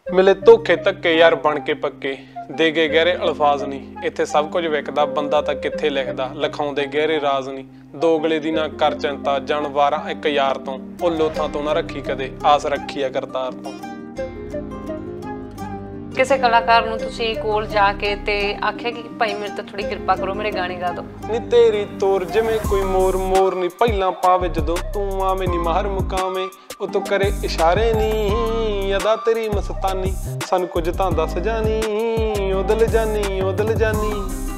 मिले धोखे धक्के यार बन के पक्के दे गए गहरे अल्फाज नहीं इत्थे सब कुछ विकदा बंदा तां कित्थे लिखदा लिखाउंदे गहरे राज नहीं दोगले दी ना कर चिंता जन 12 एक यार तो ओ लोथां तो ना रखी कदे आस रखी है करतार तो किसी कलाकार नूं तुसीं कोल जाके ते आख्या कि भाई मेरे ते थोड़ी कृपा करो मेरे गाने गा दो नी तेरी तोर जिवें कोई मोर मोर नी पहिलां पावे जदों तू आवे नी माहर मुकावे ओ तो करे इशारे नी अदा तेरी मस्तानी सन कुछ तां दस जानी ओ दिल जानी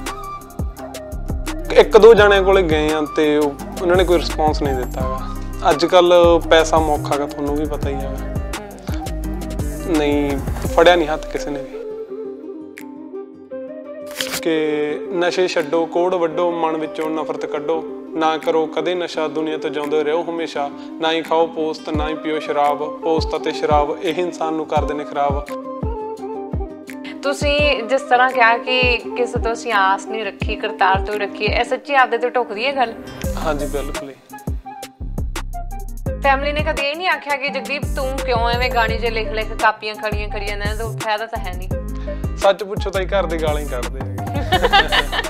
एक दो जने कोले गए हैं ते उन्होंने कोई रिस्पॉन्स नहीं दिता है अजकल पैसा मौखा का थोनू भी पता ही है नहीं फड़िया नहीं हाथ किसी ने भी कि नशे छड्डो कोड़ वड्डो मन विचों नफरत कड्डो ना करो कदे नशा दुनिया तो जिउंदे रहो हमेशा ना ही खाओ पोस्त ना ही पियो शराब पोस्त ते शराब यही इंसान नूं करदे ने खराब तुसीं जिस तरह कहा कि किसी तो असीं आस नहीं रखी करतार तो रखी है सच्ची आपदे ते टुकदी है गल हाँ जी बिल्कुल फैमिली ने कभी यही नहीं आख्या कि जगदीप तू क्यों एवें गाने जे लिख लिख कापियां खड़ियां करी जांदा तो फायदा तो है नहीं सच पूछो तो घर दे गालां ही कढदे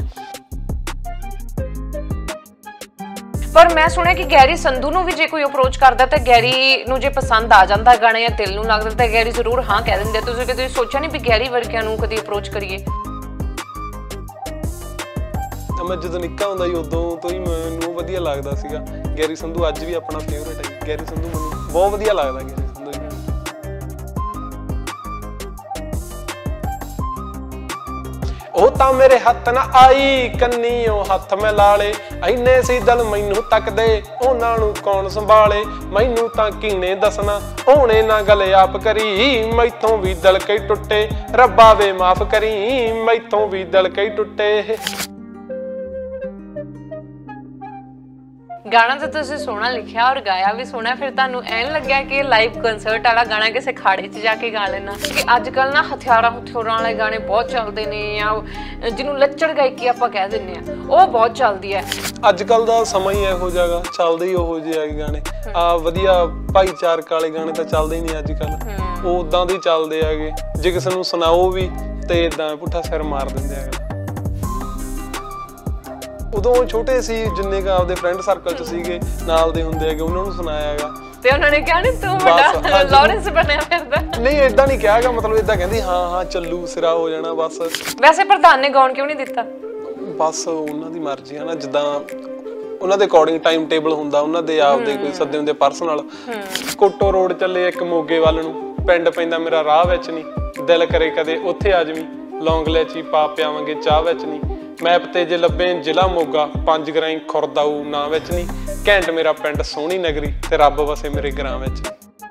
पर मैं सुनिया कि गैरी संधू नूं भी जे कोई अप्रोच करदा ते गैरी नूं जे पसंद आ जांदा गाना या दिल नूं लगदा ते गैरी जरूर हां कह दिंदे तुसीं कदी सोचा नहीं भी गैरी वर्गियां नूं कदी अप्रोच करिए मैं जो निक्का हुंदा ही उदों तो ही मैनूं वधिया लगदा सीगा गैरी संधू अज भी अपना फेवरेट है गैरी संधू मैनूं बहुत वधिया लगदा गैरी संधू ओ तां मेरे हत्थ ना आई कन्नी ओ हत्थ मैं लाले इन्ने सी दल मैनू तकदे उन्हां नूं कौन संभाले मैनू तां कीने दसना होने ना गल आप करी मैथों भी दिल कई टुटे रब्बा वे माफ करी मैथों भी दिल कई टुटे गाना तो तुसीं सोहना लिखिया और गाया भी सोहना फिर तुहानूं ऐन लग्या कि लाइव कंसर्ट वाला गाना किसी खाड़े च जाके गा लेना कि अजकल ना हथियारां वाले गाने बहुत चलते ने या जिन्हों लच्चड़ गायकी आपां कह दिंदे आ वो बहुत चलदी है अजकल दा समा ही इहो जिहा चलदे ही ओहो ਜਿਹੇ आ गाने आ वधिया भाईचारक वाले गाने तो चलदे ही नहीं अजकल वो उदां दे चलदे आगे जे किसी नूं सुनाओ भी ते इदां पुट्ठा सिर मार दिंदे आ उदों छोटे सी जिन्ने का आपदे फ्रेंड सर्कल च सीगे नाल दे हुंदे हैगे उन्हां नूं सुनाया हैगा ते उन्होंने कहा नहीं तू बड़ा लॉरेंस बनया फिरदा नहीं इदां नहीं कहागा मतलब इदां कहंदी हां हां चल्लू सिरा हो जाना बस वैसे प्रधान ने गाउन क्यों नहीं दिता बस उन्हां दी मर्जी है ना जिद्दां उन्हां दे अकॉर्डिंग टाइम टेबल हुंदा उन्हां दे आपदे कोई सद्दे हुंदे पर्सनल कोटो रोड ਚੱਲੇ ਇੱਕ ਮੋਗੇ ਵੱਲ ਨੂੰ ਪਿੰਡ ਪੈਂਦਾ ਮੇਰਾ ਰਾਹ ਵਿੱਚ ਨਹੀਂ ਦਿਲ ਕਰੇ ਕਦੇ ਉੱਥੇ ਆ ਜਵੀਂ ਲੌਂਗ ਲੈਚੀ ਪਾ ਪਿਆਵਾਂਗੇ ਚਾਹ ਵਿੱਚ ਨਹੀਂ मैप ते जे लभे जिला मोगा 5 ग्राई खुरदाऊ ना विच नहीं घैंट मेरा पिंड सोहनी नगरी ते रब वसे मेरे ग्रां विच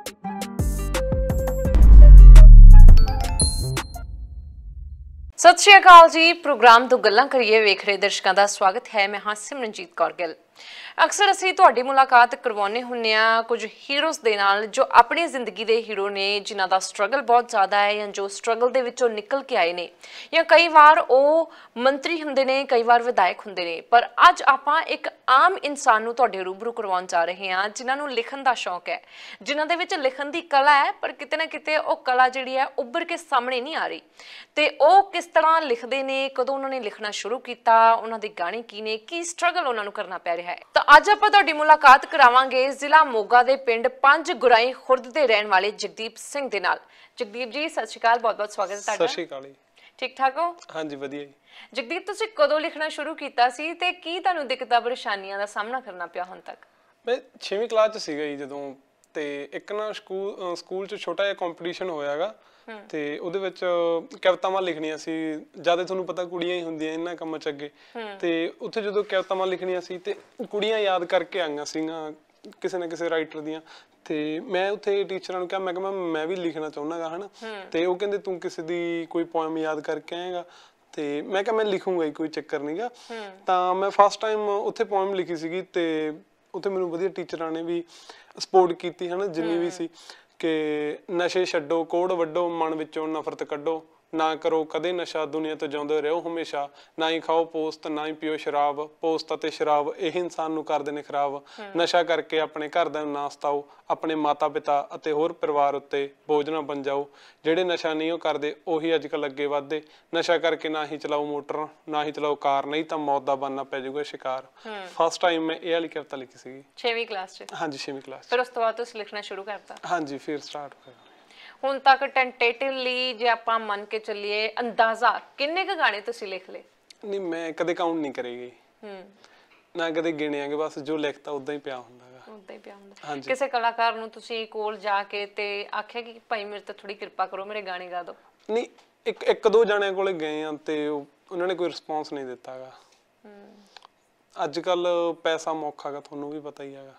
सत श्री अकाल जी प्रोग्राम तो गल्लां करिए वेख रहे दर्शकों का स्वागत है मैं हाँ सिमरनजीत कौर गिल अक्सर असीं तुहाडी मुलाकात करवाउने हुन्ने आ कुछ हीरोज़ दे नाल जो अपनी जिंदगी दे हीरो ने जिन्हां दा स्ट्रगल बहुत ज़्यादा है या जो स्ट्रगल दे विचों निकल के आए ने या कई बार वो मंत्री हुंदे ने कई बार विधायक हुंदे ने पर अज आपां एक आम इंसान नूं तुहाडे रूबरू करवाउण जा रहे हां जिन्हां नूं लिखण दा शौक है जिन्हां दे विच लिखण दी कला है पर किते ना किते वो कला जिहड़ी है उभर के सामने नहीं आ रही ते वो किस तरह लिखदे ने कदों उन्होंने लिखना शुरू कीता उन्हां दे गाने की ने की स्ट्रगल उन्हां नूं करना पै रिहा है ਅੱਜ ਆਪਾਂ ਤੁਹਾਡੀ ਮੁਲਾਕਾਤ ਕਰਾਵਾਂਗੇ ਜ਼ਿਲ੍ਹਾ ਮੋਗਾ ਦੇ ਪਿੰਡ 5 ਗੁਰਾਈ ਖੁਰਦ ਦੇ ਰਹਿਣ ਵਾਲੇ ਜਗਦੀਪ ਸਿੰਘ ਦੇ ਨਾਲ ਜਗਦੀਪ ਜੀ ਸਤਿ ਸ਼੍ਰੀ ਅਕਾਲ ਬਹੁਤ ਬਹੁਤ ਸਵਾਗਤ ਹੈ ਤੁਹਾਡਾ ਸਤਿ ਸ਼੍ਰੀ ਅਕਾਲ ਜੀ ਠੀਕ ਠਾਕ ਹੋ ਹਾਂਜੀ ਵਧੀਆ ਜੀ ਜਗਦੀਪ ਤੁਸੀਂ ਕਦੋਂ ਲਿਖਣਾ ਸ਼ੁਰੂ ਕੀਤਾ ਸੀ ਤੇ ਕੀ ਤੁਹਾਨੂੰ ਦਿੱਕਤਾਂ ਪਰੇਸ਼ਾਨੀਆਂ ਦਾ ਸਾਹਮਣਾ ਕਰਨਾ ਪਿਆ ਹੁਣ ਤੱਕ ਮੈਂ 6ਵੀਂ ਕਲਾਸ ਚ ਸੀਗਾ ਜੀ ਜਦੋਂ ਤੇ ਇੱਕ ਨਾ ਸਕੂਲ ਚ ਛੋਟਾ ਜਿਹਾ ਕੰਪੀਟੀਸ਼ਨ ਹੋਇਆਗਾ ਤੇ ਉਹਦੇ ਵਿੱਚ ਕਵਿਤਾਵਾਂ ਲਿਖਣੀਆਂ ਸੀ ਜਿਆਦਾ ਤੁਹਾਨੂੰ ਪਤਾ ਕੁੜੀਆਂ ਹੀ ਹੁੰਦੀਆਂ ਇਹਨਾਂ ਕੰਮਾਂ ਚ ਅੱਗੇ ਤੇ ਉੱਥੇ ਜਦੋਂ ਕਵਿਤਾਵਾਂ ਲਿਖਣੀਆਂ ਸੀ ਤੇ ਕੁੜੀਆਂ ਯਾਦ ਕਰਕੇ ਆਈਆਂ ਸੀਗੀਆਂ ਕਿਸੇ ਨਾ ਕਿਸੇ ਰਾਈਟਰ ਦੀਆਂ ਤੇ ਮੈਂ ਉੱਥੇ ਟੀਚਰਾਂ ਨੂੰ ਕਿਹਾ ਮੈਂ ਕਿਹਾ ਮੈਂ ਵੀ ਲਿਖਣਾ ਚਾਹੁੰਦਾਗਾ ਹਨਾ ਤੇ ਉਹ ਕਹਿੰਦੇ ਤੂੰ ਕਿਸੇ ਦੀ ਕੋਈ ਪੋਇਮ ਯਾਦ ਕਰਕੇ ਆਏਗਾ ਤੇ ਮੈਂ ਕਿਹਾ ਮੈਂ ਲਿਖੂੰਗਾ ਹੀ ਕੋਈ ਚੱਕਰ ਨਹੀਂਗਾ ਤਾਂ ਮੈਂ ਫਸਟ ਟਾਈਮ ਉੱਥੇ ਪੋਇਮ ਲਿਖੀ ਸੀਗੀ ਤੇ ਉੱਥੇ ਮੈਨੂੰ ਵਧੀਆ ਟੀਚਰਾਂ ਨੇ ਵੀ ਸਪੋਰਟ ਕੀਤੀ ਹਨਾ ਜਿੰਨੀ ਵੀ ਸੀ कि नशे छड्डो कोड़ वड्डो मन विचों नफरत कड्डो ਨਾ ਕਰੋ ਕਦੇ ਨਸ਼ਾ, ਦੁਨੀਆ ਤੋਂ ਜਿਉਂਦੇ ਰਹੋ ਹਮੇਸ਼ਾ। ਨਾ ਹੀ ਖਾਓ ਪੋਸਤ, ਨਾ ਹੀ ਪੀਓ ਸ਼ਰਾਬ, ਪੋਸਤ ਅਤੇ ਸ਼ਰਾਬ ਇਹ ਇਨਸਾਨ ਨੂੰ ਕਰਦੇ ਨੇ ਖਰਾਬ। ਨਸ਼ਾ ਕਰਕੇ ਆਪਣੇ ਘਰਦਿਆਂ ਨੂੰ ਨਾ ਸਤਾਓ, ਆਪਣੇ ਮਾਤਾ ਪਿਤਾ ਅਤੇ ਹੋਰ ਪਰਿਵਾਰ ਉੱਤੇ ਬੋਝ ਨਾ ਬਣ ਜਾਓ। ਜਿਹੜੇ ਨਸ਼ਾ ਨਹੀਂ ਉਹ ਕਰਦੇ ਉਹੀ ਅੱਜ ਕੱਲ੍ਹ ਅੱਗੇ ਵੱਧਦੇ। ਨਸ਼ਾ ਕਰਕੇ ਨਾ ਹੀ ਚਲਾਓ ਮੋਟਰ, ਨਾ ਹੀ ਚਲਾਓ ਕਾਰ, ਨਹੀਂ ਤਾਂ ਮੌਤ ਦਾ ਬਣਨਾ ਪੈ ਜਾਊਗਾ ਸ਼ਿਕਾਰ। ਫਸਟ ਟਾਈਮ ਮੈਂ ਇਹ ਵਾਲੀ ਕਵਿਤਾ ਲਿਖੀ ਸੀਗੀ 6ਵੀਂ ਕਲਾਸ 'ਚ। ਹਾਂਜੀ 6ਵੀਂ ਕਲਾਸ। ਫਿਰ ਉਸ ਤੋਂ ਬਾਅਦ ਤੁਸੀਂ ਲਿਖਣਾ ਸ਼ੁਰੂ ਕਰਤਾ? ਹਾਂਜੀ ਫਿਰ ਸਟਾਰਟ ਹੋਇਆ। ਹੁਣ ਤੱਕ ਟੈਂਟੇਟਿਵਲੀ ਜੇ ਆਪਾਂ ਮੰਨ ਕੇ ਚੱਲੀਏ ਅੰਦਾਜ਼ਾ ਕਿੰਨੇ ਕੁ ਗਾਣੇ ਤੁਸੀਂ ਲਿਖ ਲਏ? ਨਹੀਂ ਮੈਂ ਕਦੇ ਕਾਊਂਟ ਨਹੀਂ ਕਰੇਗੀ, ਨਾ ਕਦੇ ਗਿਣਿਆਗੇ, ਬਸ ਜੋ ਲਿਖਤਾ ਉਦਾਂ ਹੀ ਪਿਆ ਹੁੰਦਾਗਾ। ਉਦਾਂ ਹੀ ਪਿਆ ਹੁੰਦਾ। ਕਿਸੇ ਕਲਾਕਾਰ ਨੂੰ ਤੁਸੀਂ ਕੋਲ ਜਾ ਕੇ ਤੇ ਆਖਿਆ ਕਿ ਭਾਈ ਮੇਰੇ ਤੇ ਥੋੜੀ ਕਿਰਪਾ ਕਰੋ, ਮੇਰੇ ਗਾਣੇ ਗਾ ਦਿਓ? ਨਹੀਂ, ਇੱਕ ਦੋ ਜਣਿਆਂ ਕੋਲੇ ਗਏ ਆ ਤੇ ਉਹਨਾਂ ਨੇ ਕੋਈ ਰਿਸਪੌਂਸ ਨਹੀਂ ਦਿੱਤਾਗਾ। ਅੱਜ ਕੱਲ ਪੈਸਾ ਮੌਖਾ ਗਾ, ਤੁਹਾਨੂੰ ਵੀ ਪਤਾ ਹੀ ਹੈਗਾ।